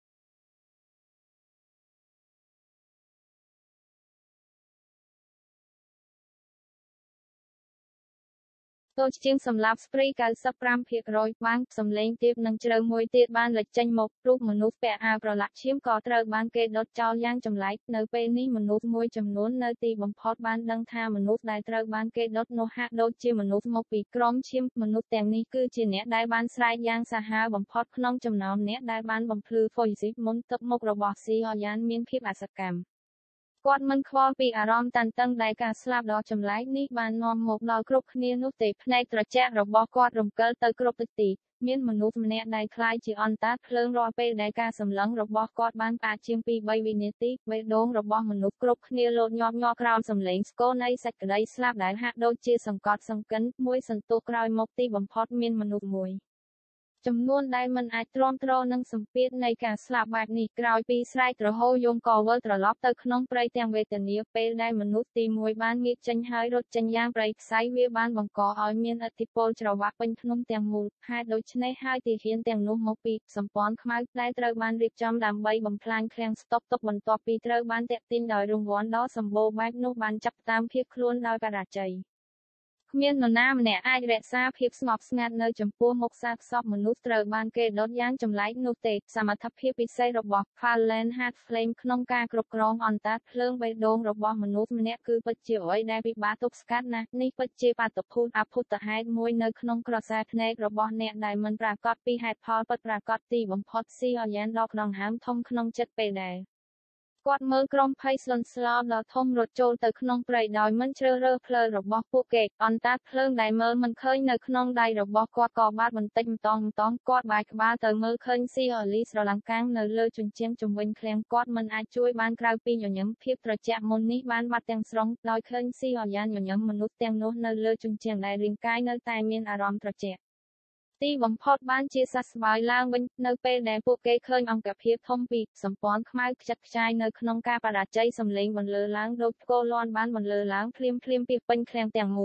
ตัวจริงสำหรับสปรีการสับปรามเพียกร้อยบางสำเร็จเทียบนังเจอมวยเทียบบ้านหลักจังหมกรูปมนุษย์แปะอาประหลักชิมก่อเตอบ้านเกดดเจ้าย่างจำไหลในเปนี้มนุษย์มวยจำนวนในตีบัมพอดบ้านดังท่ามนุษย์ได้เตอบ้านเกดดโนฮะโดจีมนุษย์มปีกรอมชิมมนุษย์แต่นี้คือจีเนียได้บ้านสายย่างสหาบัมพอดขนมจำนวนเนี้ยได้บ้านบัมพลือฝอยซิมนตบมกระบอกซีอยันมีนพิบอัศกรรม กอดมันควอปีอารมณ์ตันตั้งได้การสลับดอกจำไลนี้บานนอมหมกดอกครบเนียนุติพในตระแจระบอกกอดรมเกิลเตยครบติมีนมนุษย์มเนได้คลายจีออนตาเพลิงรอไปได้การสำลังระบอกกอดบานปาเชียงปีใบวินิติใบโดงระบอกมนุษย์ครบเนียโลดยอมยอกราวสำเร็งสโกในสักได้สลับได้หักโดเชียสังกอดสังกันมวยสันตุกราวมกตีบัมพอดมีนมนุษย์มวยจำนวนได้มันอาจตรอมตรอนังสัมเปียในการสลับแบบนี้กลายปีสายตระโหยงกอเวอร์ตระลอบเตอขนมไปแตงเวทเนียเปได้มนุษย์ตีมวยบ้านมีจังหายรถจังยางไปไซเวียบ้านบังกอเอาเมียนอธิปโลจระวักเป็นขนมแตงมูให้โดยชนะให้ตีเขียนแตงนุ่มมปีสัมปอนขมายได้ตระบ้านรีบจำดำใบบำพลางแข่งสต็อปตบบนต่อปีตระบ้านเตะตินดอยรุงวอนดอสมโบแบบนุบ้านจับตามเพียคล้วนดอยกระดาษใจเมียนนน้ำเนี่ยไอเรซาพิบสงบสงัดในจำพวกมกซากซอบมนุษย์เตอร์บานเกดดย่างจำไลนูเตสามารถพิพิเศษระบบพาเลนฮัดเฟลมขนมการกรบกรองอันตัดเพลิงใบโดงระบบมนุษย์เนี่ยคือปัจเจไว้ได้ปิบาตุกสกัดนะนี่ปัจเจปาตพูดอภุตหายมวยในขนมกระแสเพนกระบบเนี่ยได้มันปรากฏปีหายพอปรากฏตีบัมพอดซีอยันดอกนองหามทมขนมเจ็ดไปได้กอดมือกรมไพสลนสลอบแล้วทมรถโจลแต่ขนมไพรดอยมันเชื่อเร่อเพลระบอกพวกเกกอันตัดเพลิงได้เมื่อมันเคยในขนมได้ระบอกกอดกอบาดมันเต็มตองตองกอดใบกบ้าแต่เมื่อเคยซีอลิสระลังกังในเลือจุนเชียงจุงเวนเคลงกอดมันอาจช่วยบ้านกลายปีหย่อนย้ำเพียบประจักษ์มนนี้บ้านบัดแตงสรองลอยเคยซีอยันหย่อนย้ำมนุษย์แตงโน้ในเลือจุนเชียงได้ริงกายในตายมีนอารมณ์ประจักษ์ตีบัมพอดบ้านเชียสัสบายล่างเป็นในเปแดงพวกเกเคยอังกับเพียบทมปีสมปอนขมายจัดใจในขนมกาประดับใจสำเร็จบนเลือล้างโดยโกลอนบ้านบนเลือล้างเพลียมเพลียมปีเป็นแคลงแตงมู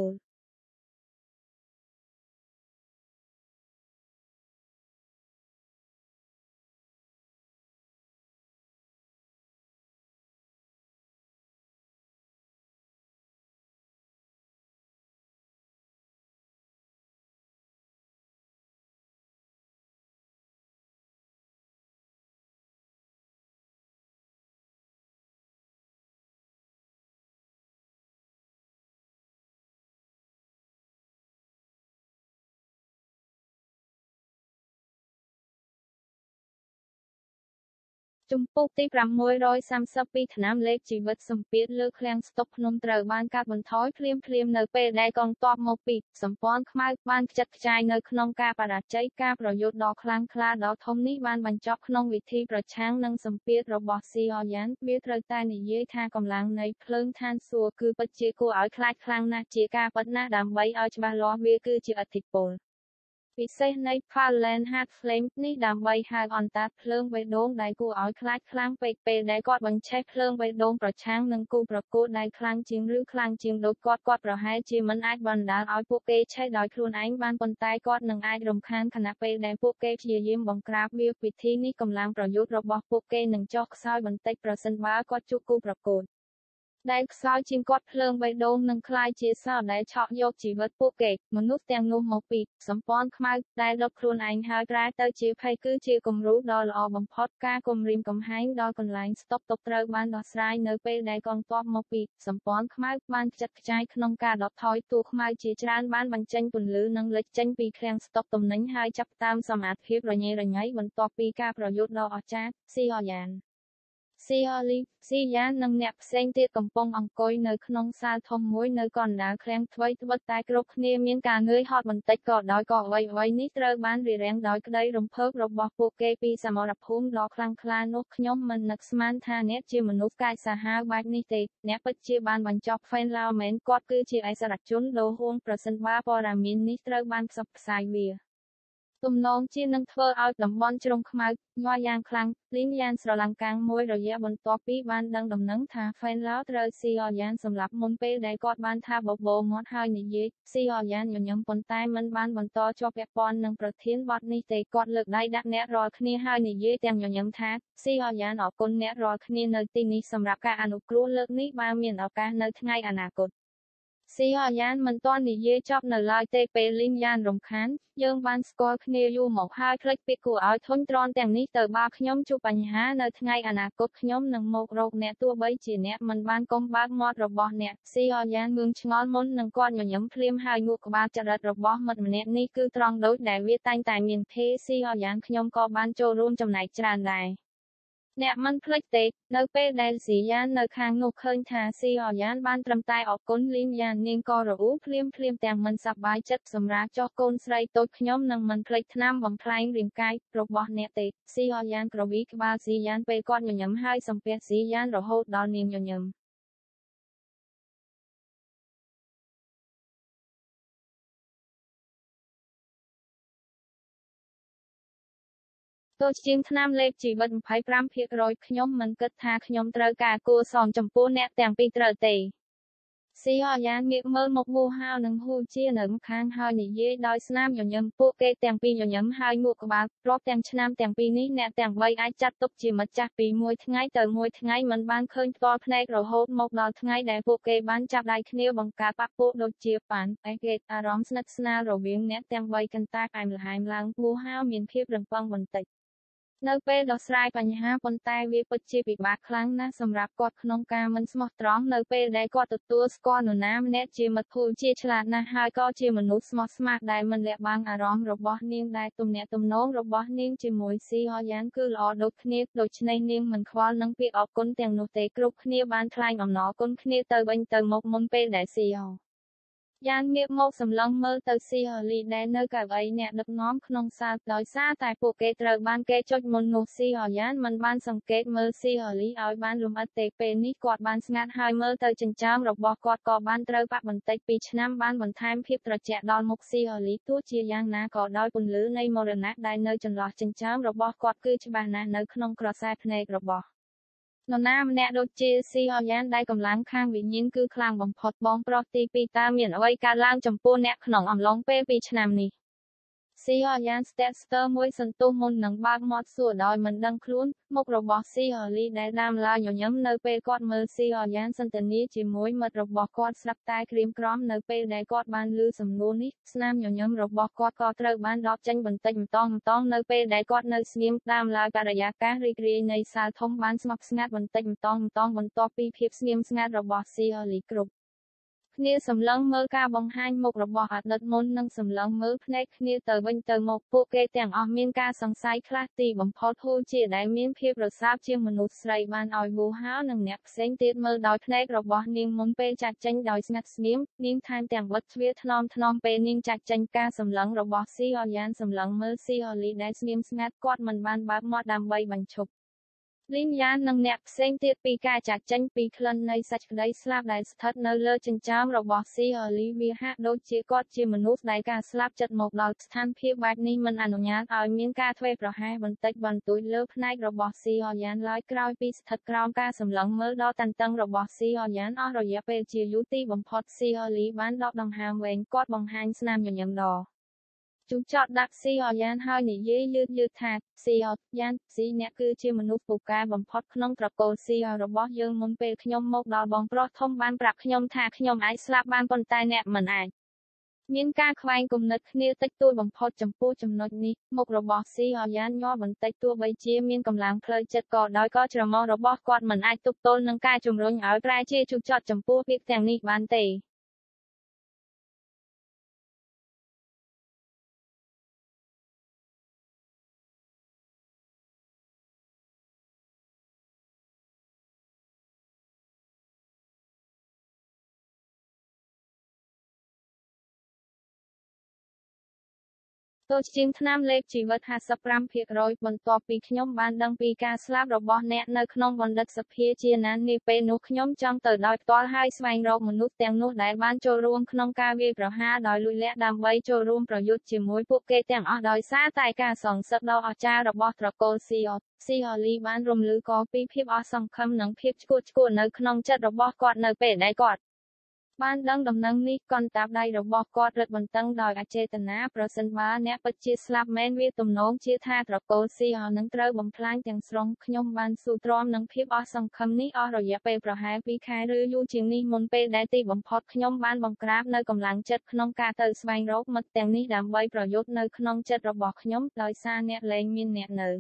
จุมปุกตีปรำมวยรอยซ้ำซับปีถนามเล็กจีวิตสมเปียเลือกแคลงสต็อกพนมเตอบ้านการบนท้อยเพลียมเพลียมในเปได้กองตอบโมปีสมปอนขมายบ้านจัดใจในขนมกาประดับใจกาประโยชน์ดอกคลังคลาดอกทมนี้บ้านบรรจบขนมวิธีประช้างนังสมเปียระบอบซีอยันเบียเตอร์ตาในเย่ท่ากำลังในเพลิงท่านสัวคือปัจเจกูเอาคลาดคลังนาเจกาปัดหน้าดำใบเอาจบาล้อเบียคือจีอธิปลพิเศษในพาเลนฮัดเฟลมนี่ดำใบหายอันตัดเพลิงใบโดงได้กูเอาคลาดคลังไปเปได้กอดบังใช้เพลิงใบโดงประช้างนังกูประกูได้คลังจริงหรือคลังจริงโดยกอดกอดประหายจีมันอาจบันดาลเอาพวกเกใช้ดอยครูนไอ้บ้านปนตายกอดหนึ่งอาจรำคาญขณะไปได้พวกเกเชียยิ้มบังกราบวิวปิธีนี่กำลังประยุทธ์ระบบพวกเกหนึ่งจอกซอยบันเตกประสันว้าก็จุกูประกูដែលខ្សោយជាងគាត់ភ្លើងបេះដូងនឹងคล้ายជាសោដែលឆក់យកជីវិតពួកគេមនុស្សទាំងនោះមកពីសម្ព័ន្ធខ្មៅដែលដុតខ្លួនឯងហើយប្រែទៅជាភ័យគឺជាគំរូដ៏ល្អបំផុតការគំរាមកំហែងដល់កន្លែងស្តុបទុកត្រូវបានដោះស្រាយនៅពេលដែលកងទ័ពមកពីសម្ព័ន្ធខ្មៅបានចាត់ខ្ចាយក្នុងការដកថយតួខ្មៅជាច្រើនបានបញ្ចេញពន្លឺនិងលេចចេញពីឃ្លាំងស្តុកទំនិញហើយចាប់តាមសមត្ថភាពរញ៉េរញ៉ៃបន្ទាប់ពីការប្រយុទ្ធដ៏អស្ចារ្យស៊ីអយ៉ានស៊ីអលីស៊ីយ៉ាននិងអ្នកផ្សេងទៀតកំពុងអង្គុយនៅក្នុងសាលធំមួយនៅកណ្ដាលឃ្លាំងថ្មីត្បិតតែគ្រប់គ្នាមានការនឿយហត់បន្តិចក៏ដោយក៏អ្វីៗនេះត្រូវបានរារាំងដោយក្តីរំភើបរបស់ពួកគេពីសមរភូមិដ៏ខ្លាំងក្លានោះខ្ញុំមិននឹកស្មានថាអ្នកជាមនុស្សកាចសាហាវបែបនេះទេអ្នកពិតជាបានបញ្ចប់ហ្វេនឡាវមែនគាត់គឺជាអិសរាជជនលោហួងប្រសិនបើព័ត៌មាននេះត្រូវបានផ្សព្វផ្សាយវាទំនងជានឹងធ្វើឲ្យតំបន់ជ្រុងខ្មៅញ័រយ៉ាងខ្លាំងលីនយ៉ានស្រឡាំងកាំងមួយរយៈបន្ទាប់ពីបានដឹងដំណឹងថាហ្វេនឡាវត្រូវស៊ីអយ៉ានសម្រាប់មុនពេលដែលគាត់បានថាបបោមាត់ហើយនិយាយស៊ីអយ៉ានញញឹមប៉ុន្តែមិនបានបន្តជាប់ពាក់ព័ន្ធនឹងប្រធានបទនេះទេគាត់លើកដៃដាក់អ្នករាល់គ្នាហើយនិយាយទាំងញញឹមថាស៊ីអយ៉ានអរគុណអ្នករាល់គ្នានៅទីនេះសម្រាប់ការអនុគ្រោះលើកនេះបើមានឱកាសនៅថ្ងៃអនាគតស៊ីអយ៉ានមិនទាន់និយាយចប់នៅឡើយទេពេលលីនយ៉ានរំខានយើងបានស្គាល់គ្នាយូរមកហើយភ្លេចពីគួរឲ្យធុញទ្រាន់ទាំងនេះទៅបើខ្ញុំជួបបញ្ហានៅថ្ងៃអនាគតខ្ញុំនឹងមករកអ្នកទោះបីជាអ្នកមិនបានកុំបើកមាត់របស់អ្នកស៊ីអយ៉ានងឿងឆ្ងល់មុននឹងគាត់ញញឹមភ្លាមហើយងក់ក្បាលចរិតរបស់មិត្តម្នាក់នេះគឺត្រង់ដូចដែលវាតែងតែមានភេស៊ីអយ៉ានខ្ញុំក៏បានចូលរួមចំណែកច្រើនដែរអ្នកមិនភ្លេចទេនៅពេលដែលស៊ីយ៉ាននៅខាងនោះឃើញថាស៊ីអយ៉ានបានត្រឹមតែអរគុណលីនយ៉ាននាងក៏រអ៊ូភ្លាមភ្លាមទាំងមិនសប្បាយចិត្តសម្រាប់ចោះកូនស្រីតូចខ្ញុំនឹងមិនភ្លេចថ្នាំបំផ្លាញរាងកាយរបស់អ្នកទេស៊ីអយ៉ានក្រវីក្បាលស៊ីយ៉ានពេលគាត់ញញឹមហើយសំពះស៊ីយ៉ានរហូតដល់នាងញញឹមទោះជាងថ្នាំលេខជីវិត ยี่สิบห้าភាគរយ ខ្ញុំមិនគិតថាខ្ញុំត្រូវការគួរសមចំពោះអ្នកទាំងពីរត្រូវទេស៊ីអយ៉ានងាកមើលមកវូហាវនិងហ៊ូជានៅម្ខាងហើយនិយាយដោយស្នាមញញឹមពួកគេទាំងពីរញញឹមហើយងក់ក្បាលរាប់ទាំងឆ្នាំទាំងពីរនេះអ្នកទាំងបីអាចចាត់ទុកជាមិត្តចាស់ពីមួយថ្ងៃទៅមួយថ្ងៃមិនបានឃើញផ្ទាល់ភ្នែករហូតមកដល់ថ្ងៃដែលពួកគេបានចាប់ដៃគ្នាបង្កើតបពុដូចជាប៉ានឯកេតអារម្មណ៍ស្និទ្ធស្នាលរវាងអ្នកទាំងបីកាន់តែផ្អែមល្ហែមឡើងវូហាវមានភាពរំពឹងបន្តិចនៅពេលដោះស្រាយបញ្ហាប៉ុន្តែវាពិតជាពិបាកខ្លាំងណាស់សម្រាប់គាត់ក្នុងការមិនស្មោះត្រង់នៅពេលដែលគាត់ទទួលស្គាល់នរណាម្នាក់ជាមិត្តភូមិជាឆ្លាតណាស់ហើយក៏ជាមនុស្សស្មោះស្ម័គ្រដែលមិនលាក់បាំងអារម្មណ៍របស់នាងដែលទំនាក់ទំនងរបស់នាងជាមួយស៊ីហយ៉ាងគឺល្អដូចគ្នាដូច្នេះនាងមិនខ្វល់នឹងពាក្យអរគុណទាំងនោះទេគ្រប់គ្នាបានថ្លែងអំណរគុណគ្នាទៅវិញទៅមកមុនពេលដែលស៊ីហយ៉ាងងាកមកសម្លឹងមើលទៅស៊ីហលីដែលនៅកៅអីអ្នកដឹកនាំក្នុងសាលដោយសារតែពួកគេត្រូវបានគេចុចមុននោះស៊ីហយ៉ាងមិនបានសង្កេតមើលស៊ីហលីឲ្យបានលម្អិតទេពេលនេះគាត់បានស្ងាត់ហើយមើលទៅចិញ្ចើមរបស់គាត់ក៏បានត្រូវបាក់បន្តិចពីឆ្នាំបានបន្ថែមភាពត្រជាក់ដល់មុខស៊ីហលីទោះជាយ៉ាងណាក៏ដោយពន្លឺនៃមរណៈដែលនៅចន្លោះចិញ្ចើមរបស់គាត់គឺច្បាស់ណាស់នៅក្នុងក្រសែភ្នែករបស់នរណាម្នាក់ដូចជាស៊ីអយ៉ានដែលកម្លាំងខាងវិញ្ញាណគឺខ្លាំងបំផុតបងប្រុសទីពីរតើមានអ្វីកើតឡើងចំពោះអ្នកក្នុងអំឡុងពេលពីរឆ្នាំនេះស៊ីអយ៉ាងស្ទះស្ទើរមួយសន្ទុះមុននឹងបើកមាត់សួរដោយមិនដឹងខ្លួនមុខរបស់ស៊ីអលីដែលដាំឡើយញញឹមនៅពេលគាត់មើលស៊ីអយ៉ាងសន្ទនាជាមួយមិត្តរបស់គាត់ស្រាប់តែក្រៀមក្រំនៅពេលដែលគាត់បានឮសំណួរនេះស្នាមញញឹមរបស់គាត់ក៏ត្រូវបានដកចេញបន្តិចម្តងម្តងនៅពេលដែលគាត់នៅស្ងៀមដាំឡើយបរិយាកាសរីករាយនៃសាលធំបានស្ងប់ស្ងាត់បន្តិចម្តងម្តងបន្ទាប់ពីភាពស្ងៀមស្ងាត់របស់ស៊ីអលីគ្រប់គ្នាសម្លឹងមើលការបង្ហាញមុខរបស់អតីតមុននិងសម្លឹងមើលភ្នែកគ្នាទៅវិញទៅមកពួកគេទាំងអស់មានការសង្ស័យខ្លះទីបំផុតហ៊ូជាដែលមានភាពរសើបជាមនុស្សស្រីបានឲ្យវូហាវនិងអ្នកផ្សេងទៀតមើលដោយភ្នែករបស់នាងមុនពេលចាក់ចេញដោយស្ងាត់ស្ងៀមនាងថែមទាំងបិទទ្វារថ្នមថ្នមពេលនាងចាក់ចេញការសម្លឹងរបស់ស៊ីអយ៉ាងសម្លឹងមើលស៊ីអលីដែលស្ងៀមស្ងាត់គាត់មិនបានបើកមាត់ដើម្បីបញ្ឈប់លីនយ៉ាននិងអ្នកផ្សេងទៀតពីការចាក់ចេញពីក្លិននៃសាច់ក្តីស្លាប់ដែលស្ថិតនៅលើចិញ្ចើមរបស់ស៊ីអលីវាហាក់ដូចជាគាត់ជាមនុស្សដែលការស្លាប់ចិត្តមកដល់ស្ថានភាពបែបនេះមិនអនុញ្ញាតឲ្យមានការធ្វេសប្រហែសបន្តិចបន្តួចលើផ្នែករបស់ស៊ីអយ៉ាងឡើយក្រោយពីស្ថិតក្រោមការសម្លឹងមើលដ៏តានតឹងរបស់ស៊ីអយ៉ាងអស់រយៈពេលជាយូរទីបំផុតស៊ីអលីបានដកដង្ហើមវែងគាត់បង្ហាញស្នាមញញឹមដ៏ Chúng chọn đạp si ở gian hơi nỉ dế lư lư thạc, si ở gian, si nẹ cư chia manu phụ ca bằng phót nông trọc cô si ở robot dương môn bê khnyom mốc đo bong pro thông ban bạc khnyom thạc khnyom ái slap ban con tai nẹ mình ái. Miên ca khoanh cùng nật khnia tách tôi bằng phót chấm pu chấm nốt ní, mốc robot si ở gian nho bằng tách tôi bay chia miên cầm láng phơi chất cò đói có chờ mò robot quạt mình ái tục tôn nâng ca chùm rung ở prai chia chụp chọt chấm pu việc tàng ní ban tề. Tôi chinh tham lệ chỉ vật hạt sập ram phiệt rồi bận tọp bị nhóm ban đăng bị ca slap robot nẹ nơi khôn bận đất sập phía chia nán ni pe nút nhóm trong tờ đòi toa hai xoay rộng một nút tiếng nút đại ban cho ruộng khôn ca vi pro ha đòi lùi lẹ đam bay cho ruộng pro yut chỉ mối phụ kê tiếng ở đòi xa tại ca sòng sập đau ở cha robot pro cô si ở si ở li ban rùm lư có pi phép ở sòng khâm nắng phép cột cột nơi khôn chất robot quạt nơi pe đại quạt. Ban đăng đồng năng ní con tạp đai robot quạt rật bần tăng đòi ở chế tần á person ba nẹ bật chia slap men vi tùm nông chia tha trọc cô si ở nâng trâu bầm phlang tiếng srong khnyom ban su trom nâng phiếp ở song khâm ní ở rồi dẹp pe pro hai vi khai rư yu chieng ní môn pe đại ti bầm phọt khnyom ban bầm grab nơi cầm lăng chất khnom ca tơ swang rốt mất tiếng ní đam bay pro yốt nơi khnom chất robot khnyom đòi xa nẹ lên miên nẹ nở.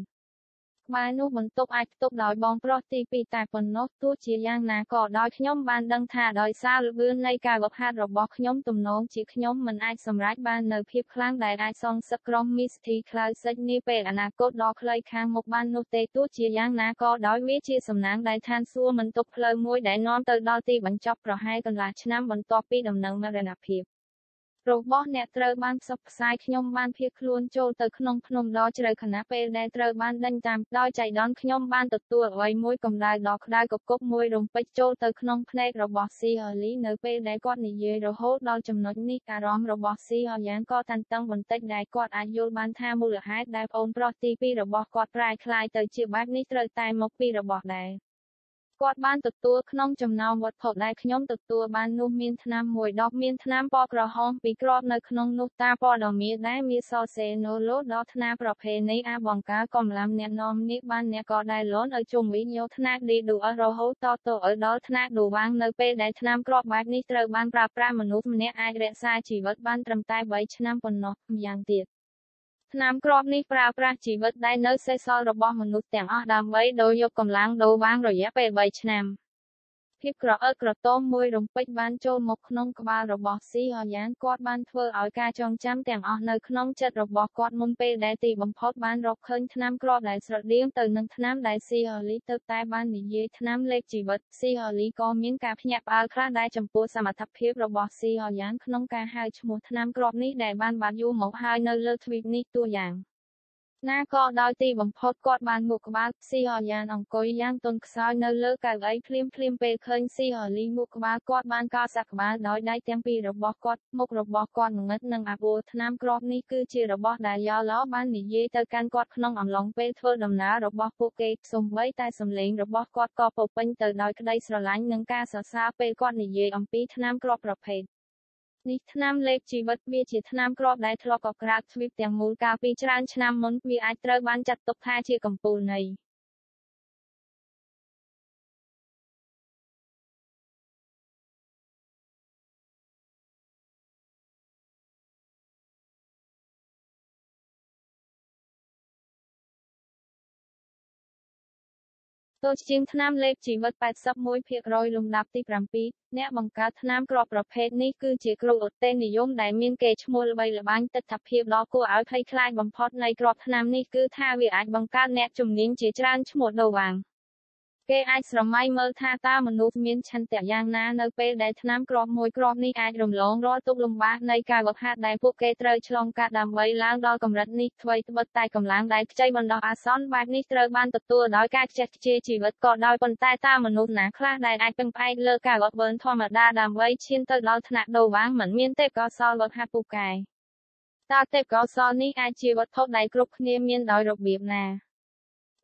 Bài nút bận tục ai tục đòi bong pro ti pi tại phần nốt tu chia giang ná cỏ đòi nhóm ban đăng thả đòi xa vươn nay cả vật hạt robot nhóm tùm nón chỉ nhóm mình ai sầm rách ban nở phiếp khlang đại ai song sắc krom miss thì cloud sách ni pe ana cốt đo clay khang một ban nút tê tu chia giang ná cỏ đòi viết chia sầm nang đại than xua mình tục lời môi đại non từ đo ti bắn chọc rồi hai còn là năm bắn to pi đầm nâng mà ra nạp phiếp. Robot nẹ trơ ban sắp sai khnyom ban phiếc luôn trô từ khnom khnom đo trời khả nạ pe nẹ trơ ban đanh tam đo chạy đón khnyom ban tật tua ở môi cầm đài đo đài cục cốc môi rồng pech trô từ khnom phnek robot si ở lý nợ pe nẹ quát nị dê rồi hốt đo chầm nốt ní cà rõm robot si ở dáng co thành tăng vận tách đài quát ai vô ban tha mù lửa hát đài ôn pro ti pi robot quát prai khai từ chia bát ní trơ tai mốc pi robot đài. Quạt ban tụt tua khnom chầm nào vật thọ đại khnyom tụt tua ban nu miên tham mùi đọc miên tham po cờ hong bị crop nơi khnom nu ta po đỏ miên đái miên so se nô lốt đó thna pro phe này a bong cá còn làm nẹt nom nít ban nẹt có đài lón ở chung với nhiều thna đi đủ ở rô hố to to ở đó thna đủ vang nơi pe đại tham crop bát nít trơ ban pra pra manu nẹt ai rẽ sai chỉ vật ban trầm tai bảy năm phần nọ yang tiệt. Nam crop ní pra pra chỉ vật đai nơi xe so robot manu tiếng ở đam mấy đôi dục cầm lang đầu vang rồi dẹp pe bảy năm. Phiếp cỏ ở cỏ tôm môi rồng pech ban trôn một khnon ba robot si ở dán quạt ban thưa ở ca trong chăm tiếng ở nơi khnon chất robot quạt môn pe đại tì bấm phốt ban rọc hơn nam crop đại sợi điếm từ nâng nam đại si ở lý tơ tai ban bị dê nam lệ chỉ vật si ở lý có miếng cà nhạc al khá đại chấm pua sa mà thập phiếp robot si ở dán khnon ca hai một nam crop ní đại ban bạc du một hai nơi lơ tweet ní tua dạng. Na có đôi ti bấm phốt quạt ban mục ba si ở dàn ông coi giang tôn soi nơi lơ cả ấy phim phim pe khơi si ở li mục ba quạt ban ca sạc ba đôi đai tiếng pi robot quạt mục robot quạt ngất nâng abo tham crop ní cứ chia robot đại do ló ban nị dê tơ can quạt nông ẩm lòng pe thưa đầm ná robot poke sum bấy tai sum lên robot quạt co bộ pin từ đôi cái đây sờ lánh nâng ca sờ xa pe quạt nị dê ẩm pi tham crop rập hết. Ní tham lệ chỉ vật bia chỉ tham crop đại thọ có crack sweep tiếng mùi cà pi tràn tham món bia ai trơ ban chặt tục tha chia cầm pù này. Tôi chinh tham lệ chỉ vật bạch sắp môi phiệt rồi lùng đạp ti pram pi, nẹ bằng cá tham crop rập hết ní cứ chỉ crop ở tênนิยมđại miên kê chmua bay là bánh tất thập hiệp đó cô áo thay khai bằng pot này crop tham ní cứ tha vì ai bằng cá nẹ chùm nín chỉ tràn chmua đầu vàng. Kê ai sầm mai mơ tha ta mà nút miên chăn tẻ giang na nơi pe đại tham crop môi crop ní ai rồng lông rõ tục lùng bát này cả vật hạt đại phụ kê trời chlong cả đàm bay lang đo cầm rật ní thuây bật tay cầm lang đại chay bằng đo ason bát ní trời ban tụt tua đói cá chết chê chỉ vật cọ đói bằng tay ta mà nút ná khla đại ai bằng bay lơ cả vật bơn thò mà đa đàm bay chiên tơ đo thna đầu vang mẩn miên tép có so vật hạt phụ cài. Ta tép có so ní ai chia vật thốt đại group niêm miên đói rục biệp nà.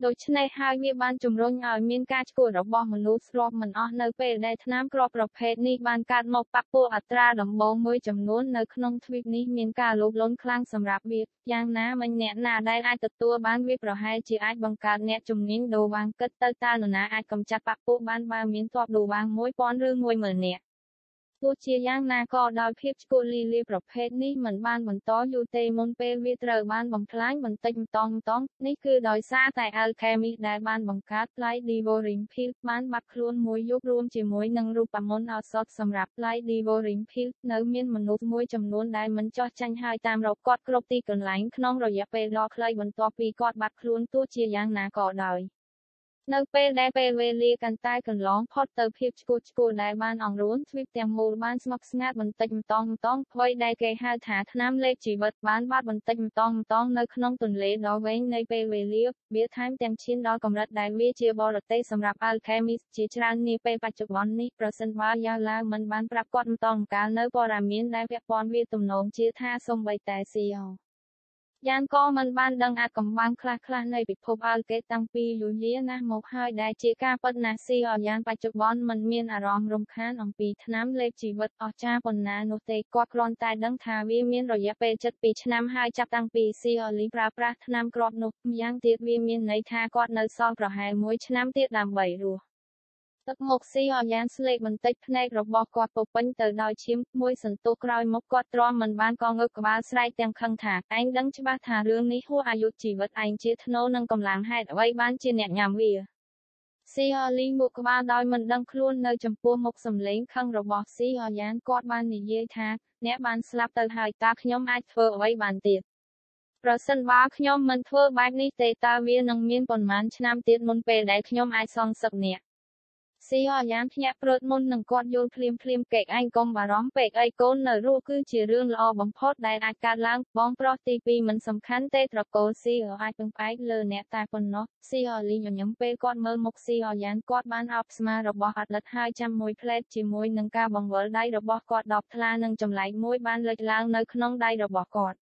โดยในหายវាបានជំរុញឲ្យមានការឈួតរបស់មនុស្សរាប់មិនអស់នៅពេលដែលថ្នាំគ្រាប់ប្រភេទនេះបានកើតមកប៉ះពាល់អត្រាដំបូងមួយចំនួននៅក្នុងទ្វីបនេះមានការលោភលន់ខ្លាំងសម្រាប់វាយ៉ាងណាមិញអ្នកណាដែលអាចទទួលបានវាប្រហែលជាអាចបង្កើតអ្នកជំនាញដូរវាងគិតទៅតើនរណាអាចកម្ចាត់ប៉ះពាល់បានបើមានទ័ពដូរវាងមួយពាន់ឬមួយម៉ឺននាក់ទោះជាយ៉ាងណាក៏ដោយភាពឈ្គួតលីលាប្រភេទនេះមិនបានបន្តយូរទេមុនពេលវាត្រូវបានបំផ្លាញបន្តិចម្តងម្តងនេះគឺដោយសារតែ Alchemist ដែលបានបង្កើត Light Devouring Pill បានបាត់ខ្លួនមួយយប់រួមជាមួយនឹងរូបមន្តឱសថសម្រាប់ Light Devouring Pill នៅមានមនុស្សមួយចំនួនដែលមិនចោះចាញ់ហើយតាមរកគាត់គ្រប់ទីកន្លែងក្នុងរយៈពេលដ៏ខ្លីបន្ទាប់ពីគាត់បាត់ខ្លួនទោះជាយ៉ាងណាក៏ដោយនៅពេលដែលពេលវេលាកាន់តែកន្លងផុតទៅភាពឈ្គួតឈ្គួលដែលបានអង្រួនទ្វីបទាំងមូលបានស្ងប់ស្ងាត់បន្តិចម្តងម្តងអ្វីដែលគេហៅថាថ្នាំលេបជីវិតបានបាត់បន្តិចម្តងម្តងនៅក្នុងទន្លេដ៏វែងនៃពេលវេលាវាថែមទាំងឈានដល់កម្រិតដែលវាជាបរទេសសម្រាប់ Alchemist ជាច្រើននាពេលបច្ចុប្បន្ននេះប្រសិនបើយ៉ាឡាមិនបានប្រាប់គាត់ម្តងម្កាលនៅព័ត៌មានដែលពាក់ព័ន្ធវាទំនងជាថាសូម្បីតែស៊ីអយ៉ានក៏មិនបានដឹងអាចកំបាំងខ្លះៗនៃពិភពអាល់កេតាំងពីយូរយារណាស់មកហើយដែលជាការពិតណាស់ស៊ីអយ៉ាងបច្ចុប្បន្នមិនមានអារម្មណ៍រំខានអំពីថ្នាំលេបជីវិតអស្ចារ្យប៉ុណ្ណានោះទេគាត់គ្រាន់តែដឹងថាវាមានរយៈពេលជិតពីរឆ្នាំហើយចាប់តាំងពីស៊ីអលីប្រើប្រាស់ថ្នាំគ្រាប់នោះម្យ៉ាងទៀតវាមានន័យថាគាត់នៅសល់ប្រហែលមួយឆ្នាំទៀតដើម្បីរស់ទឹកមុខស៊ីអយ៉ាងស្លេកបន្តិចភ្នែករបស់គាត់ពោពេញទៅដោយឈាមមួយសន្ទុះក្រោយមកគាត់ទ្រាំមិនបានក៏ងើបក្បាលស្រែកទាំងខឹងថាឯងដឹងច្បាស់ថារឿងនេះហួសអាយុជីវិតឯងជាធ្នូនឹងកម្លាំងហេតុអ្វីបានជាអ្នកញ៉ាំវាស៊ីអលីមុខក្បាលដោយមិនដឹងខ្លួននៅចំពោះមុខសម្លេងខឹងរបស់ស៊ីអយ៉ាងគាត់បាននិយាយថាអ្នកបានស្លាប់ទៅហើយតើខ្ញុំអាចធ្វើអ្វីបានទៀតប្រសិនបើខ្ញុំមិនធ្វើបែបនេះទេតើវានឹងមានប៉ុន្មានឆ្នាំទៀតមុនពេលដែលខ្ញុំអាចសងសឹកអ្នកស៊ីអយ៉ាងភ្ញាក់ព្រឹតមុននឹងគាត់យល់ភ្លាមភ្លាមកេកឯងកុំបារម្ភពេកអីកូននៅរស់គឺជារឿងល្អបំផុតដែលអាចកើតឡើងបងប្រុសទីពីរមិនសំខាន់ទេត្រកូលស៊ីអអាចពឹងផ្អែកលើអ្នកតែប៉ុណ្ណោះស៊ីអលីញញឹមពេលគាត់មើលមុខស៊ីអយ៉ាងគាត់បានអោបស្មារបស់អាត់លិតហើយចាំមួយផ្លែតជាមួយនឹងការបង្វិលដៃរបស់គាត់ដបថ្លានឹងចម្លែកមួយបានលេចឡើងនៅក្នុងដៃរបស់គាត់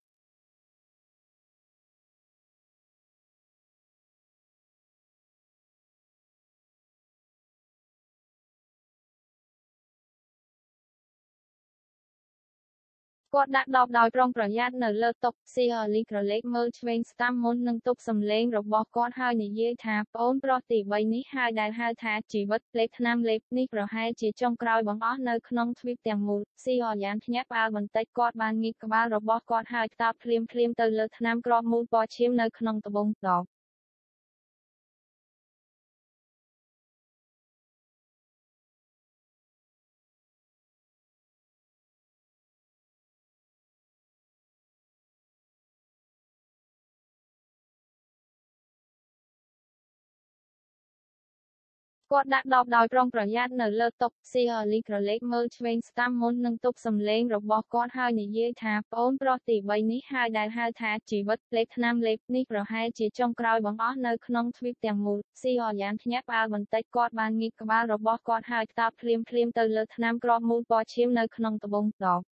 គាត់ដាក់ដបដោយប្រុងប្រយ័ត្ននៅលើតុស៊ីអលីក្រឡេកមើលឆ្វេងស្ដាំមុននឹងទប់សំឡេងរបស់គាត់ហើយនិយាយថាប្អូនប្រុសទីបីនេះហើយដែលហៅថាជីវិតលេខថ្នាំលេខនេះប្រហែលជាចុងក្រោយបង្អស់នៅក្នុងទ្វីបទាំងមូលស៊ីអយ៉ាងភ្ញាក់ផ្អើលបន្តិចគាត់បានងីកក្បាលរបស់គាត់ហើយផ្តោតភ្លាមភ្លាមទៅលើថ្នាំគ្រាប់មូលពណ៌ឈាមនៅក្នុងត្បូងដបគាត់ដាក់ដបដោយប្រុងប្រយ័ត្ននៅលើតុស៊ីអលីក្រឡេកមើលឆ្វេងស្ដាំមុននឹងទប់សំឡេងរបស់គាត់ហើយនិយាយថាប្អូនប្រុសទីបីនេះហើយដែលហៅថាជីវិតលេខថ្នាំលេខនេះប្រហែលជាចុងក្រោយបង្អស់នៅក្នុងទ្វីបទាំងមូលស៊ីអយ៉ាងភ្ញាក់ផ្អើលបន្តិចគាត់បានងីកក្បាលរបស់គាត់ហើយផ្តោតភ្លាមភ្លាមទៅលើថ្នាំគ្រាប់មូលពណ៌ឈាមនៅក្នុងត្បូងដប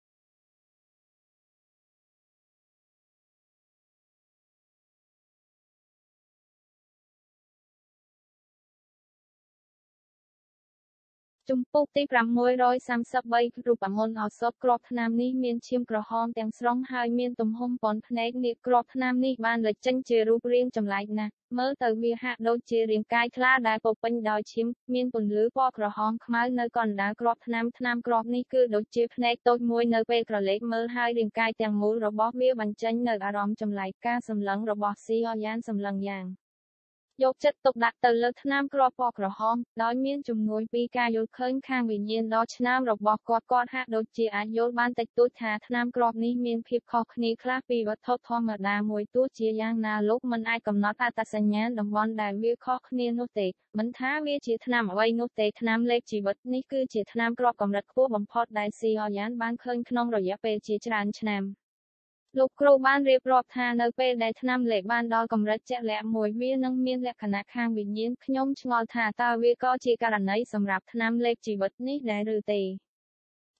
ជំពូកទីប្រាំមួយរយសាមសិបបីរូបមន្តឱសថគ្រាប់ថ្នាំនេះមានឈាមក្រហមទាំងស្រុងហើយមានទំហំប៉ុនភ្នែកនាគគ្រាប់ថ្នាំនេះបានលេចចេញជារូបរាងចម្លែកណាស់មើលទៅវាហាក់ដូចជារាងកាយថ្លាដែលពោពេញដោយឈាមមានពន្លឺពណ៌ក្រហមខ្មៅនៅកណ្ដាលគ្រាប់ថ្នាំថ្នាំគ្រាប់នេះគឺដូចជាភ្នែកតូចមួយនៅពេលក្រឡេកមើលហើយរាងកាយទាំងមូលរបស់វាបញ្ចេញនូវអារម្មណ៍ចម្លែកការសម្លឹងរបស់ស៊ីអយ៉ាងសម្លឹងយ៉ាងយកចិត្តទុកដាក់ទៅលើថ្នាំគ្រាប់ពណ៌ក្រហមដោយមានជំនួយពីការយល់ឃើញខាងវិញ្ញាណដ៏ឆ្នើមរបស់គាត់គាត់ហាក់ដូចជាអាចយល់បានតិចតួចថាថ្នាំគ្រាប់នេះមានភាពខុសគ្នាខ្លះពីវត្ថុធម្មតាមួយទោះជាយ៉ាងណាលោកមិនអាចកំណត់អត្តសញ្ញាណតំបន់ដែលវាខុសគ្នានោះទេមិនថាវាជាថ្នាំអ្វីនោះទេថ្នាំលេខជីវិតនេះគឺជាថ្នាំគ្រាប់កម្រិតខ្ពស់បំផុតដែលស៊ីអយ៉ាងបានឃើញក្នុងរយៈពេលជាច្រើនឆ្នាំលោកគ្រូបានរៀបរាប់ថានៅពេលដែលថ្នាំលេខបានដល់កម្រិតជាក់លាក់មួយវានឹងមានលក្ខណៈខាងវិញ្ញាណខ្ញុំឆ្ងល់ថាតើវាក៏ជាករណីសម្រាប់ថ្នាំលេខជីវិតនេះដែរឬទេ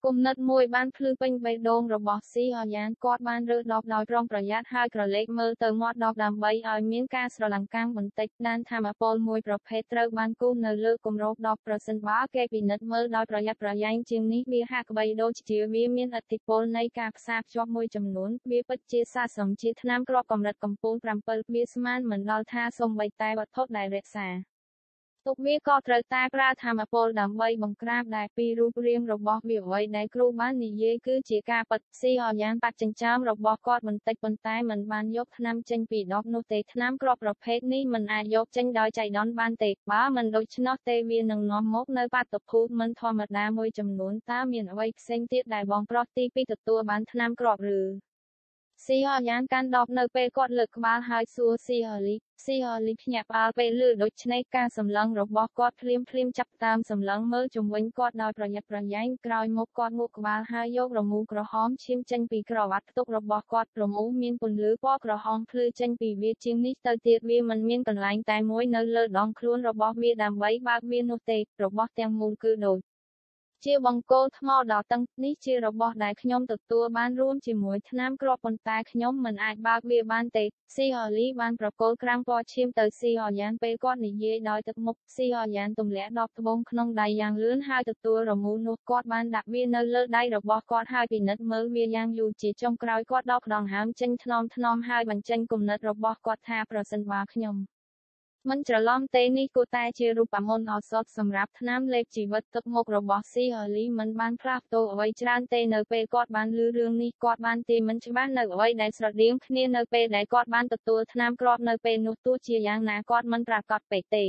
គុំណិតមួយបានភ្លឺពេញបេះដូងរបស់ស៊ីអយ៉ានគាត់បានរើដបដោយប្រុងប្រយ័ត្នហើយក្រឡេកមើលទៅមាត់ដបដើម្បីឲ្យមានការស្រឡំកាំងបន្តិចដានថាមពលមួយប្រភេទត្រូវបានគូសនៅលើគម្របដបប្រសិនបើគេពិនិត្យមើលដោយប្រយ័ត្នប្រយែងជាងនេះវាហាក់បីដូចជាវាមានឥទ្ធិពលនៃការផ្សារភ្ជាប់មួយចំនួនវាពិតជាស័ក្តិសមជាថ្នាំគ្រាប់កម្រិតកម្ពូលប្រាំពិលវាស្មានមិនដល់ថាសូម្បីតែវត្ថុដែលរក្សាទុកវាក៏ត្រូវតែប្រើថាមពលដើម្បីបង្ក្រាបដែលពីរូបរាងរបស់វាអ្វីដែលគ្រូបាននិយាយគឺជាការពិតស៊ីអយ៉ាងបាត់ចិញ្ចើមរបស់គាត់បន្តិចប៉ុន្តែមិនបានយកថ្នាំចេញពីដបនោះទេថ្នាំគ្រាប់ប្រភេទនេះមិនអាចយកចេញដោយចៃដន្យបានទេបើមិនដូច្នោះទេវានឹងនាំមកនៅបាតុភូតមិនធម្មតាមួយចំនួនតើមានអ្វីផ្សេងទៀតដែលបងប្រុសទីពីរទទួលបានថ្នាំគ្រាប់ឬស៊ីអយ៉ាងកាន់ដបនៅពេលគាត់លើកក្បាលហើយសួរស៊ីអលីស៊ីអលីភ្ញាក់ផ្អើលពេលលឺដូច្នេះការសម្លឹងរបស់គាត់ភ្លាមភ្លាមចាប់តាមសម្លឹងមើលជំវិញគាត់ដោយប្រយ័ត្នប្រយែងក្រោយមកគាត់ងក់ក្បាលហើយយករមូរក្រហមឈាមចេញពីក្រវ៉ាត់ផ្ទុករបស់គាត់រមូរមានពន្លឺពណ៌ក្រហមភ្លឺចេញពីវាជាងនេះទៅទៀតវាមិនមានកន្លែងតែមួយនៅលើដងខ្លួនរបស់វាដើម្បីបើកវានោះទេរបស់ទាំងមូលគឺដូចជាបង្គោលថ្មដ៏តឹងនេះជារបស់ដែលខ្ញុំទទួលបានរួមជាមួយថ្នាំគ្រាប់ប៉ុន្តែខ្ញុំមិនអាចបើកវាបានទេស៊ីអលីបានប្រកូលក្រាំងពណ៌ឈាមទៅស៊ីអយ៉ានពេលគាត់និយាយដោយទឹកមុខស៊ីអយ៉ានទម្លាក់ដបត្បូងក្នុងដៃយ៉ាងលឿនហើយទទួលរមូរនោះគាត់បានដាក់វានៅលើដៃរបស់គាត់ហើយពិនិត្យមើលវាយ៉ាងយូរជាចុងក្រោយគាត់ដកដង្ហើមចេញថ្នមថ្នមហើយបញ្ចេញគំនិតរបស់គាត់ថាប្រសិនបើខ្ញុំមិនច្រឡំទេនេះគួរតែជារូបមន្តឱសថសម្រាប់ថ្នាំលេបជីវិតទឹកមុខរបស់ស៊ីអលីមិនបានផ្លាស់ប្ដូរអ្វីច្រើនទេនៅពេលគាត់បានឮរឿងនេះគាត់បានទាយមិនច្បាស់នៅអ្វីដែលស្រដៀងគ្នានៅពេលដែលគាត់បានទទួលថ្នាំគ្រាប់នៅពេលនោះទោះជាយ៉ាងណាគាត់មិនប្រាកដពេកទេ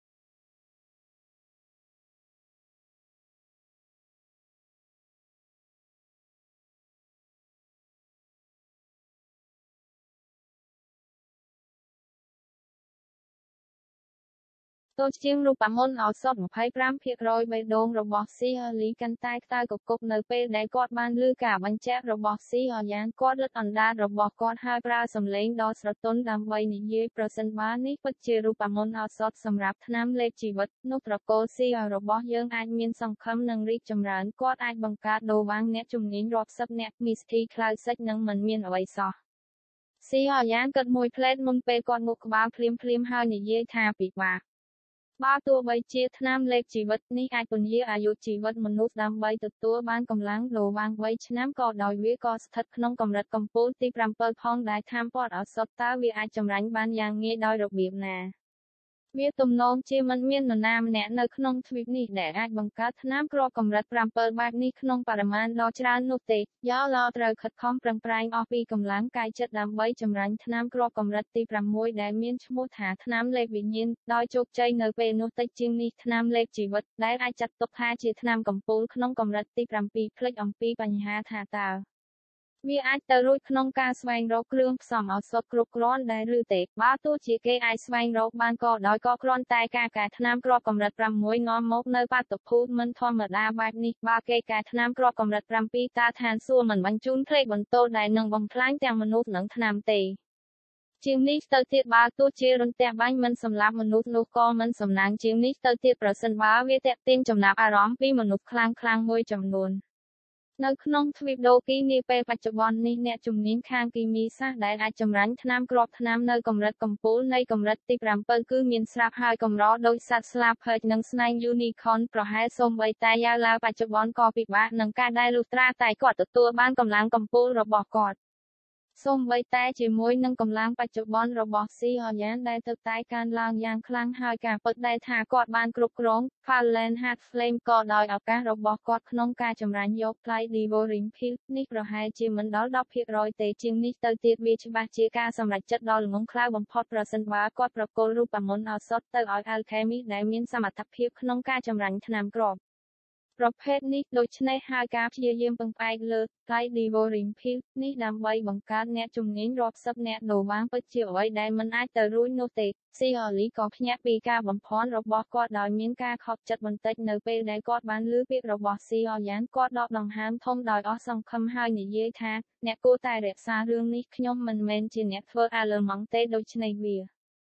ទោះជាងរូបមន្តឱសថยี่สิบห้าភាគរយបេះដូងរបស់ស៊ីអលីកាន់តែខ្សោយគគុកនៅពេលដែលគាត់បានឮការបញ្ជាក់របស់ស៊ីអយ៉ាងគាត់លឹកអណ្ដាតរបស់គាត់ហើយប្រើសំឡេងដ៏ស្រទន់ដើម្បីនិយាយប្រសិនបើនេះពិតជារូបមន្តឱសថសម្រាប់ថ្នាំលេបជីវិតនោះត្រកូលស៊ីអរបស់យើងអាចមានសង្ឃឹមនឹងរីកចម្រើនគាត់អាចបង្កើតដូរវាងអ្នកជំនាញរាប់សិបអ្នកមីស្ធីខ្លៅសិចនឹងមិនមានអ្វីសោះស៊ីអយ៉ាងគិតមួយផ្លេតមុនពេលគាត់ងក់ក្បាលភ្លាមភ្លាមហើយនិយាយថាពិបាកបើទោះបីជាថ្នាំលេបជីវិតនេះអាចពន្យាអាយុជីវិតមនុស្សដើម្បីទទួលបានកម្លាំងលោវាងបីឆ្នាំក៏ដោយវាក៏ស្ថិតក្នុងកម្រិតកម្ពូលទីប្រាំពិលផងដែលថាមពលឱសថតើវាអាចចម្រាញ់បានយ៉ាងងាយដោយរបៀបណាវាទំនងជាមិនមាននរណាម្នាក់នៅក្នុងទ្វីបនេះដែលអាចបង្កើតថ្នាំគ្រាប់កម្រិតប្រាំពិលបែបនេះក្នុងបរិមាណដ៏ច្រើននោះទេយ៉ឡោត្រូវខិតខំប្រឹងប្រែងអស់ពីកម្លាំងកាយចិត្តដើម្បីចម្រាញ់ថ្នាំគ្រាប់កម្រិតទីប្រាំមួយដែលមានឈ្មោះថាថ្នាំលេបវិញ្ញាណដោយជោគជ័យនៅពេលនោះតិចជាងនេះថ្នាំលេបជីវិតដែលអាចចាត់ទុកថាជាថ្នាំកំពូលក្នុងកម្រិតទីប្រាំពីរភ្លេចអំពីបញ្ហាថាតើវាអាចទៅរួចក្នុងការស្វែងរកគ្រឿងផ្សំឱសថគ្រប់គ្រាន់ដែរឬទេបើទោះជាគេអាចស្វែងរកបានក៏ដោយក៏គ្រាន់តែការកែថ្នាំគ្រាប់កម្រិតប្រាំមួយនាំមកនៅបាតុភូតមិនធម្មតាបែបនេះបើគេកែថ្នាំគ្រាប់កម្រិតប្រាំពីរតើឋានសួគ៌មិនបញ្ជូនភ្លេចបន្ទោលដែលនឹងបំផ្លាញទាំងមនុស្សនិងថ្នាំទេជាងនេះទៅទៀតបើទោះជារន្ទះបាញ់មិនសម្លាប់មនុស្សនោះក៏មិនសំណាងជាងនេះទៅទៀតប្រសិនបើវាទាក់ទាញចំណាប់អារម្មណ៍ពីមនុស្សខ្លាំងខ្លាំងមួយចំនួននៅក្នុងទ្វីបដូគីនាពេលបច្ចុប្បន្ននេះអ្នកជំនាញខាងគីមីសាស្ត្រដែលអាចចម្រាញ់ថ្នាំគ្រាប់ថ្នាំនៅកម្រិតកំពូលនៃកម្រិតទីប្រាំពិលគឺមានស្រាប់ហើយកម្រដោយសត្វស្លាបភើចនិងស្នែងយូនីខនប្រហែលសូម្បីតែយ៉ាវឡាវបច្ចុប្បន្នក៏ពិបាកនឹងការដែលលុះត្រាតែគាត់ទទួលបានកម្លាំងកំពូលរបស់គាត់សូម្បីតែជាមួយនឹងកម្លាំងបច្ចុប្បន្នរបស់ស៊ីអយ៉ានដែលទៅតែកើនឡើងយ៉ាងខ្លាំងហើយការពិតដែលថាគាត់បានគ្រប់គ្រង Fallen Heart Flame ក៏ដោយឱកាសរបស់គាត់ក្នុងការចម្រាញ់យកផ្លៃ Devouring Pill នេះប្រហែលជាមិនដល់ដប់ភាគរយទេជាងនេះទៅទៀតវាច្បាស់ជាការសម្រេចចិត្តដ៏ល្ងង់ខ្លៅបំផុតប្រសិនបើគាត់ប្រគល់រូបមន្តឱសថទៅឲ្យ Alchemist ដែលមានសមត្ថភាពក្នុងការចម្រាញ់ថ្នាំគ្រាប់ប្រភេទនេះដូច្នេះហើយការព្យាយាមពឹងផ្អែកលើផ្លៃ Devouring Pill នេះដើម្បីបង្កើតអ្នកជំនាញរាប់សិបអ្នកដូរវាងពិតជាអ្វីដែលមិនអាចទៅរួចនោះទេស៊ីអលីក៏ភ្ញាក់ពីការបំភាន់របស់គាត់ដោយមានការខកចិត្តបន្តិចនៅពេលដែលគាត់បានឮពាក្យរបស់ស៊ីអយ៉ានគាត់ដកដង្ហើមធំដោយអស់សង្ឃឹមហើយនិយាយថាអ្នកគួរតែរក្សារឿងនេះខ្ញុំមិនមែនជាអ្នកធ្វើអាឡឺម៉ង់ទេដូច្នេះវា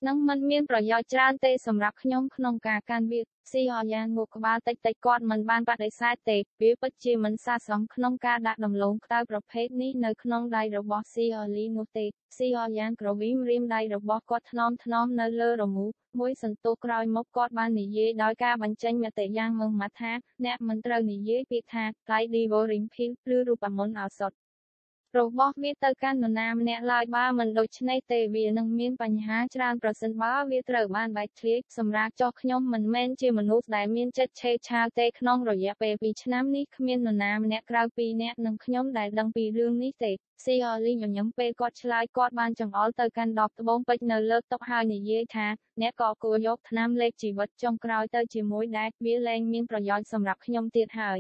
Nâng mình miênប្រយោជន៍ច្រើនទេសម្រាប់ខ្ញុំក្នុងការកាន់វាស៊ីអយ៉ាងងូក្បាលតិចតិចគាត់មិនបានបដិសេធទេវាពិតជាមិនស័ក្តិសមក្នុងការដាក់ដំឡូងក្តៅប្រភេទនេះនៅក្នុងដៃរបស់ស៊ីអលីនោះទេស៊ីអយ៉ាងក្រវីមរៀមដៃរបស់គាត់ថ្នមថ្នមនៅលើរមូរមួយសន្ទុះក្រោយមកគាត់បាននិយាយដោយការបញ្ចេញមតិយ៉ាងម៉ឺងម៉ាត់ថាអ្នកមិនត្រូវនិយាយពាក្យថា Guy Devouring Pill ឬរូបមន្តឱសថរបស់វាទៅកាន់នរណាម្នាក់ឡើយបើមិនដូច្នេះទេវានឹងមានបញ្ហាច្រើនប្រសិនបើវាត្រូវបានបែកធ្លាយសម្រាប់ចោះខ្ញុំមិនមែនជាមនុស្សដែលមានចិត្តឆេវឆាវទេក្នុងរយៈពេលពីរឆ្នាំនេះគ្មាននរណាម្នាក់ក្រៅពីអ្នកនិងខ្ញុំដែលដឹងពីរឿងនេះទេស៊ីអលីញញឹមពេលគាត់ឆ្លើយគាត់បានចង្អុលទៅកាន់ដបត្បូងពេជ្រនៅលើតុហើយនិយាយថាអ្នកក៏គួរយកថ្នាំលេខជីវិតចុងក្រោយទៅជាមួយដែរវាលែងមានប្រយោជន៍សម្រាប់ខ្ញុំទៀតហើយ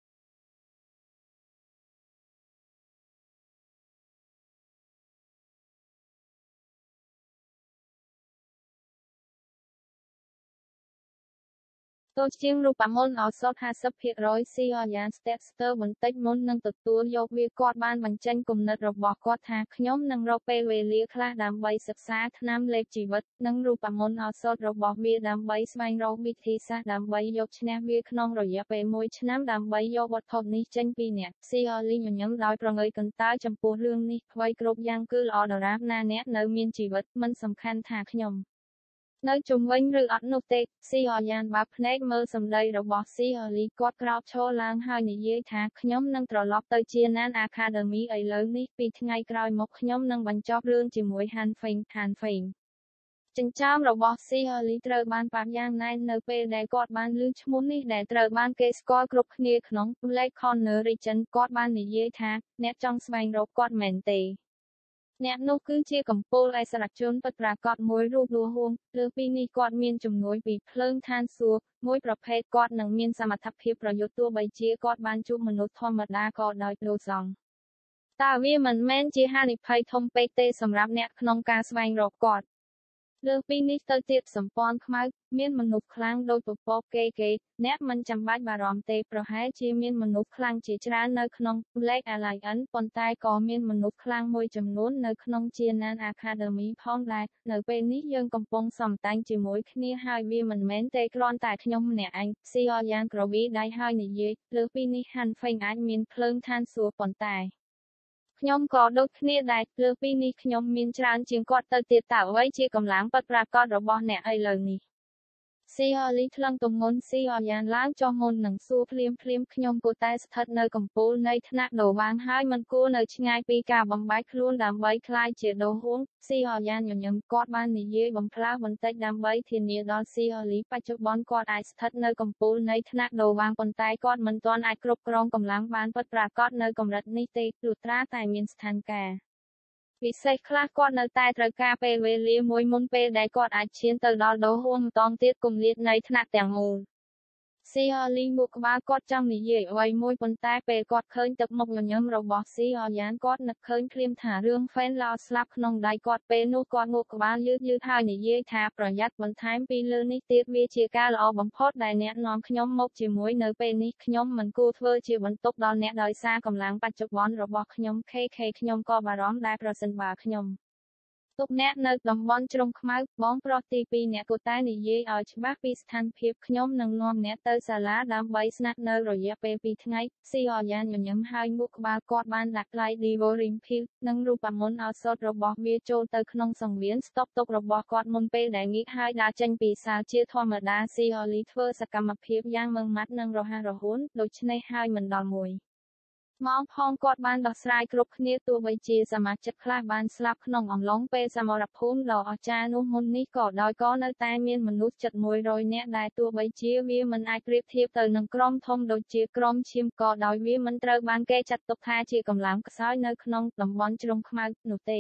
tôi chiênรูปมนต์เอาสดห้าสิบភាគរយស៊ីអយ៉ាងស្ទាក់ស្ទើរបន្តិចមុននឹងទទួលយកវាគាត់បានបញ្ចេញគំនិតរបស់គាត់ថាខ្ញុំនឹងរកពេលវេលាខ្លះដើម្បីសិក្សាថ្នាំលេខជីវិតនិងរូបមន្តឱសថរបស់វាដើម្បីស្វែងរកវិធីសាស្ត្រដើម្បីយកឈ្នះវាក្នុងរយៈពេលមួយឆ្នាំដើម្បីយកវត្ថុនេះចេញពីអ្នកស៊ីអលីញញឹមដោយប្រងើយកន្តើយចំពោះរឿងនេះអ្វីគ្រប់យ៉ាងគឺល្អដរាបណាអ្នកនៅមានជីវិតមិនសំខាន់ថាខ្ញុំ នៅជុំវិញឬអត់នោះទេស៊ីអយ៉ាងបើភ្នែកមើលសម្ដីរបស់ស៊ីអលីគាត់ក្រោកឈរឡើងហើយនិយាយថាខ្ញុំនឹងត្រឡប់ទៅជាណាន Academy ឥឡូវនេះពីថ្ងៃក្រោយមកខ្ញុំនឹងបញ្ចប់រឿងជាមួយ Han Feng Han Feng ចិញ្ចើមរបស់ស៊ីអលីត្រូវបានប៉ះយ៉ាងណែននៅពេលដែលគាត់បានឮឈ្មោះនេះដែលត្រូវបានគេស្គាល់គ្រប់គ្នាក្នុង Blake Corner Region គាត់បាននិយាយថាអ្នកចង់ស្វែងរកគាត់មែនទេ អ្នកនោះគឺជាកម្ពូលឯកសារជនពិតប្រាកដមួយរូបលួហួងលើពីនេះគាត់មានជំនួយពីភ្លើងឋានសួគ៌មួយប្រភេទគាត់នឹងមានសមត្ថភាពប្រយុទ្ធទោះបីជាគាត់បានជួបមនុស្សធម្មតាក៏ដោយលោកសង្ឃតើវាមិនមែនជាហានិភ័យធំពេកទេសម្រាប់អ្នកក្នុងការស្វែងរកគាត់ លើពីនេះទៅទៀតសម្ព័ន្ធខ្មៅមានមនុស្សខ្លាំងដោយពពកគេគេអ្នកមិនចាំបាច់បារម្ភទេប្រហែលជាមានមនុស្សខ្លាំងជាច្រើននៅក្នុង Black Alliance ប៉ុន្តែក៏មានមនុស្សខ្លាំងមួយចំនួននៅក្នុងជាណាន Academy ផងដែរនៅពេលនេះយើងកំពុងសំតែងជាមួយគ្នាហើយវាមិនមែនទេគ្រាន់តែខ្ញុំម្នាក់ឯងស៊ីអយ៉ាងក្រវីដៃហើយនិយាយលើពីនេះ Han Feng អាចមានភ្លើងឋានសួគ៌ប៉ុន្តែ ខ្ញុំក៏ដូចគ្នាដែរលើពីនេះខ្ញុំមានច្រើនជាងគាត់ទៅទៀតតើអ្វីជាកម្លាំងពិតប្រាកដរបស់អ្នកឥឡូវនេះ ស៊ីអលីថ្លឹងទម្ងន់ស៊ីអយ៉ាងឡើងចុះមុននឹងសួរភ្លាមភ្លាមខ្ញុំគួរតែស្ថិតនៅកំពូលនៃថ្នាក់ដូបាងហើយមិនគួរនៅឆ្ងាយពីការបំបែកខ្លួនដើម្បីក្លាយជាដូហួងស៊ីអយ៉ាងញញឹមគាត់បាននិយាយបំផ្លើសបន្តិចដើម្បីធានាដល់ស៊ីអលីបច្ចុប្បន្នគាត់អាចស្ថិតនៅកំពូលនៃថ្នាក់ដូបាងប៉ុន្តែគាត់មិនទាន់អាចគ្រប់គ្រងកម្លាំងបានពិតប្រាកដនៅកម្រិតនេះទេព្រោះត្រាតែមានស្ថានភាព ពិសេសខ្លះគាត់នៅតែត្រូវការពេលវេលាមួយមុនពេលដែលគាត់អាចឈានទៅដល់ដូហួងម្តងទៀតគម្លាតនៃថ្នាក់ទាំងមូល ស៊ីអលីងក់ក្បាលគាត់ចង់និយាយអ្វីមួយប៉ុន្តែពេលគាត់ឃើញទឹកមុខញញឹមរបស់ស៊ីអយ៉ាងគាត់នឹកឃើញភ្លាមថារឿងហ្វេនឡោស្លាប់ក្នុងដៃគាត់ពេលនោះគាត់ងក់ក្បាលយឺតយឺតហើយនិយាយថាប្រយ័ត្នបន្ថែមពីលើនេះទៀតវាជាការល្អបំផុតដែលអ្នកនាំខ្ញុំមកជាមួយនៅពេលនេះខ្ញុំមិនគួរធ្វើជាបន្ទុកដល់អ្នកដោយសារកម្លាំងបច្ចុប្បន្នរបស់ខ្ញុំ ខេ ខេ ខ្ញុំក៏បារម្ភដែរប្រសិនបើខ្ញុំ ទុកអ្នកនៅតំបន់ជ្រុងខ្មៅបងប្រុសទីពីរអ្នកគួរតែនិយាយឲ្យច្បាស់ពីស្ថានភាពខ្ញុំនឹងនាំអ្នកទៅសាលាដើម្បីស្នាក់នៅរយៈពេលពីរថ្ងៃស៊ីអយ៉ាងញញឹមហើយងក់ក្បាលគាត់បានដាក់ថ្លៃ Devouring Pill និងរូបមន្តឱសថរបស់វាចូលទៅក្នុងសង្វៀនស្តុកទុករបស់គាត់មុនពេលដែលងាកហើយដើរចេញពីសាលជាធម្មតាស៊ីអលីធ្វើសកម្មភាពយ៉ាងម៉ឺងម៉ាត់និងរហ័សរហួនដូច្នេះហើយមិនដល់មួយ ម៉ោងផងគាត់បានដោះស្រាយគ្រប់គ្នាទោះបីជាសមាជិកខ្លះបានស្លាប់ក្នុងអំឡុងពេលសមរភូមិដ៏អស្ចារ្យនោះមុននេះក៏ដោយក៏នៅតែមានមនុស្សជិតមួយរយនាក់ដែលទោះបីជាវាមិនអាចប្រៀបធៀបទៅនឹងក្រុមធំដូចជាក្រុមឈាមក៏ដោយវាមិនត្រូវបានគេចាត់ទុកថាជាកម្លាំងខ្សោយនៅក្នុងតំបន់ជ្រុងខ្មៅនោះទេ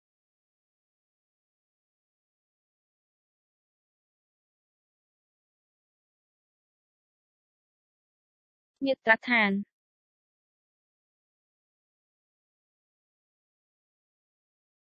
មាត្រដ្ឋាន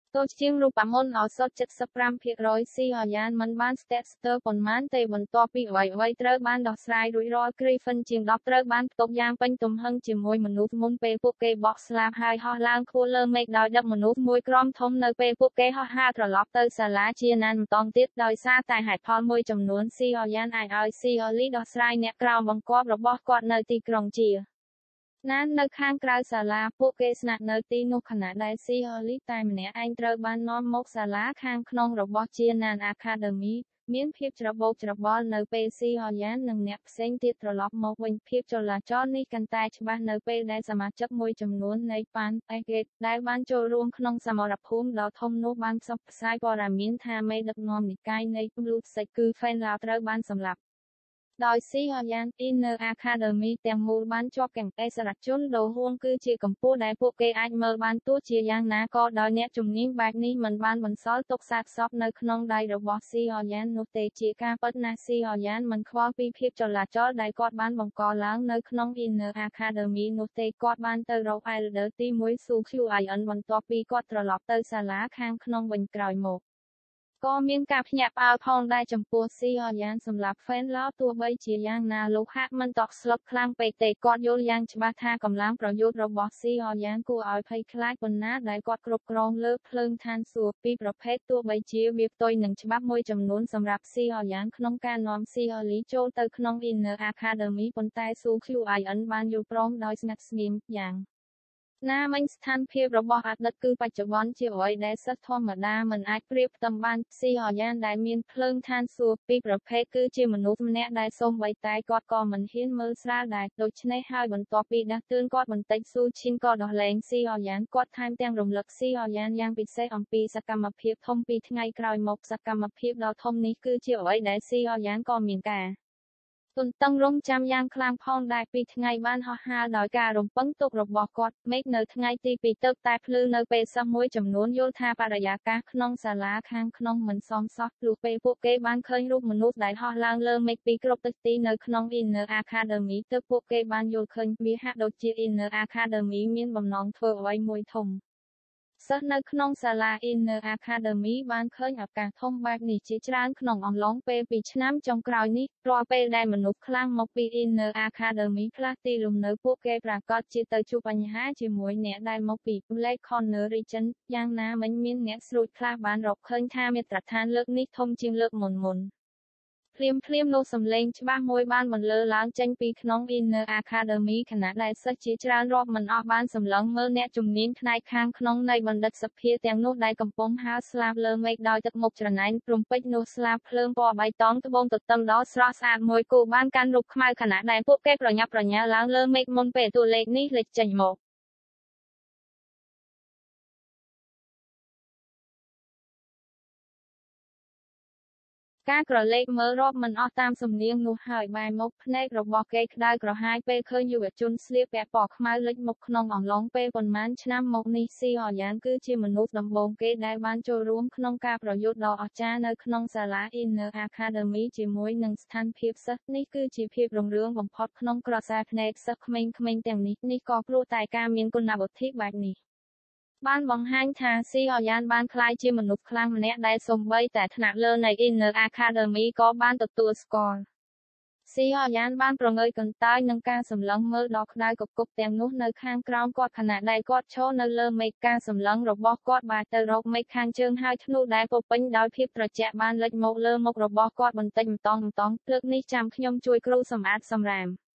Tôi chiêngរូបមន្តឱសថ 75ភាគរយ ស៊ីហយ៉ានមិនបានស្ទាក់ស្ទើរប៉ុន្មានទេបន្ទាប់ពីអ្វីៗត្រូវបានដោះស្រាយរួចរាល់ Griffin ជាង10ត្រូវបានផ្ទុកយ៉ាងពេញទំហឹងជាមួយមនុស្សមុនពេលពួកគេបោះស្លាប់ហើយហោះឡើងខ្ពស់លើមេឃដោយដឹកមនុស្សមួយក្រុមធំនៅពេលពួកគេហោះហើរត្រឡប់ទៅសាលាជាណានម្តងទៀតដោយសារតែហេតុផលមួយចំនួន ស៊ីហយ៉ានអាចឲ្យ ស៊ី អូ លី ដោះស្រាយអ្នកក្រោមបង្គាប់របស់គាត់នៅទីក្រុងជាណាននៅខាងក្រៅសាលាពួកគេស្នាក់នៅទីនោះខណៈដែល ស៊ី អូ លី តែម្នាក់ឯងត្រូវបាននាំមកសាលាខាងក្នុងរបស់ជាណាន Academy មានភាពច្របូកច្របល់នៅពេល ស៊ី ហយ៉ាន និងអ្នកផ្សេងទៀតត្រឡប់មកវិញភាពចលាចលនេះកាន់តែច្បាស់នៅពេលដែលសមាជិកមួយចំនួននៃប៉ានអេហ្គេតដែលបានចូលរួមក្នុងសមរភូមិដ៏ធំនោះបានផ្សព្វផ្សាយព័ត៌មានថាមេដឹកនាំនិកាយនៃ Blue Sect គឺ Fan Lao ត្រូវបានសម្លាប់ដោយ ស៊ី ហយ៉ាន Inner Academy ទាំងមូលបានជាប់ទាំងអិសរាជជនដូហួងគឺជាកម្ពស់ដែលពួកគេអាចមើលបានទោះជាយ៉ាងណាក៏ដោយអ្នកជំនាញបែបនេះមិនបានបន្សល់ទុកសាកសពនៅក្នុងដៃរបស់ ស៊ី ហយ៉ាន នោះទេជាការពិតណាស់ ស៊ី ហយ៉ាន មិនខ្វល់ពីភាពចលាចលដែលគាត់បានបង្កឡើងនៅក្នុង Inner Academy នោះទេគាត់បានទៅរក Elder ទីមួយ ស៊ូ ខ្យូ អាយ អិន បន្ទាប់ពីគាត់ត្រឡប់ទៅសាលាខាងក្នុងវិញក្រោយមកក៏មានការភ្ញាក់ផ្អើលផងដែរចំពោះ ស៊ី ហយ៉ាន សម្រាប់ Fan Lao ទោះបីជាយ៉ាងណាលោកហាក់មិនតក់ស្លុតខ្លាំងពេកទេគាត់យល់យ៉ាងច្បាស់ថាកម្លាំងប្រយុទ្ធរបស់ ស៊ី ហយ៉ាន គួរឲ្យភ័យខ្លាចប៉ុណ្ណាដែលគាត់គ្រប់គ្រងលើភ្លើងឋានសួគ៌ពីរប្រភេទទោះបីជាវាផ្ទុយនឹងច្បាប់មួយចំនួនសម្រាប់ ស៊ី ហយ៉ាន ក្នុងការនាំ ស៊ី អូ លី ចូលទៅក្នុង Inner Academy ប៉ុន្តែ ស៊ូ ខ្យូ អាយ អិន បានយល់ព្រមដោយស្ងាត់ស្ងៀមយ៉ាងណាមិញស្ថានភាពរបស់អតីតគឺបច្ចុប្បន្នជាអ្វីដែលសិស្សធម្មតាមិនអាចប្រៀបផ្ទឹមបាន ស៊ី ហយ៉ាន ដែលមានភ្លើងឋានសួគ៌ពីរប្រភេទគឺជាមនុស្សម្នាក់ដែលសូម្បីតែគាត់ក៏មិនហ៊ានមើលស្រាលដែរដូច្នេះហើយបន្ទាប់ពីដាស់តឿនគាត់បន្តិចស៊ូឈីនក៏ដោះលែង ស៊ី ហយ៉ាន គាត់ថែមទាំងរំលឹក ស៊ី ហយ៉ាន យ៉ាងពិសេសអំពីសកម្មភាពធំពីរថ្ងៃក្រោយមកសកម្មភាពដ៏ធំនេះគឺជាអ្វីដែល ស៊ី ហយ៉ាន ក៏មានការទន្ទឹងរង់ចាំយ៉ាងខ្លាំងផងដែរពីថ្ងៃបានហោះហើរដោយការរំពឹងទុករបស់គាត់មេឃនៅថ្ងៃទីពីរទើបតែភ្លឺនៅពេលសិស្សមួយចំនួនយល់ថាបរិយាកាសក្នុងសាលាខាងក្នុងមិនសមសោះលុះពេលពួកគេបានឃើញរូបមនុស្សដែលហោះឡើងលើមេឃពីគ្រប់ទិសទីនៅក្នុង Inner Academy ទើបពួកគេបានយល់ឃើញវាហាក់ដូចជា Inner Academy មានបំណងធ្វើអ្វីមួយធំសិស្សនៅក្នុងសាលា Inner Academy បានឃើញឱកាសធំបែបនេះជាច្រើនក្នុងអំឡុងពេលពីរឆ្នាំចុងក្រោយនេះរាល់ពេលដែលមនុស្សខ្លាំងមកពី Inner Academy ផ្លាស់ទីលំនៅពួកគេប្រាកដជាទៅជួបបញ្ហាជាមួយអ្នកដែលមកពី Black Corner Region យ៉ាងណាមិញមានអ្នកស្រួចខ្លះបានរកឃើញថាមាត្រដ្ឋានលើកនេះធំជាងលើកមុនមុនភ្លាមភ្លាមនោះសំឡេងច្បាស់មួយបានបន្លឺឡើងចេញពីក្នុង Inner Academy ខណៈដែលសិស្សជាច្រើនរាប់មិនអស់បានសម្លឹងមើលអ្នកជំនាញផ្នែកខាងក្នុងនៃបណ្ឌិតសភាទាំងនោះដែលកំពុងហើរស្លាបលើមេឃដោយទឹកមុខច្រណែនព្រំពេជ្រនោះស្លាបភ្លើងពណ៌បៃតងត្បូងទទឹមដ៏ស្រស់ស្អាតមួយគូបានកាន់រូបខ្មៅខណៈដែលពួកគេប្រញាប់ប្រញាល់ឡើងលើមេឃមុនពេលតួលេខនេះលេចចេញមកការក្រឡេកមើលរាប់មិនអស់តាមសំនៀងនោះហើយបែរមកភ្នែករបស់គេក្តៅក្រហាយពេលឃើញយុវជនស្លៀកពាក់ពណ៌ខ្មៅលេចមុខក្នុងអំឡុងពេលប៉ុន្មានឆ្នាំមកនេះ ស៊ី ហយ៉ាន គឺជាមនុស្សដំបូងគេដែលបានចូលរួមក្នុងការប្រយុទ្ធដ៏អស្ចារ្យនៅក្នុងសាលា Inner Academy ជាមួយនឹងស្ថានភាពសិស្សនេះគឺជាភាពរុងរឿងបំផុតក្នុងក្រសែភ្នែកសិស្សក្មេងៗទាំងនេះនេះក៏ព្រោះតែការមានគុណវុឌ្ឍិបែបនេះបានបង្ហាញថា ស៊ី ហយ៉ាន បានក្លាយជាមនុស្សខ្លាំងម្នាក់ដែលសូម្បីតែថ្នាក់លើនៃ Inner Academy ក៏បានទទួលស្គាល់ ស៊ី ហយ៉ាន បានប្រងើយកន្តើយនឹងការសម្លឹងមើលដ៏ក្តៅគគុកទាំងនោះនៅខាងក្រោមគាត់ខណៈដែលគាត់ឈរនៅលើមេឃការសម្លឹងរបស់គាត់បែរទៅរកមេឃខាងជើងហើយធ្នូដែលពោពេញដោយភាពត្រជាក់បានលេចមកលើមុខរបស់គាត់បន្តិចម្តងៗភ្លើកនេះចាំខ្ញុំជួយគ្រូសម្អាតសម្រាម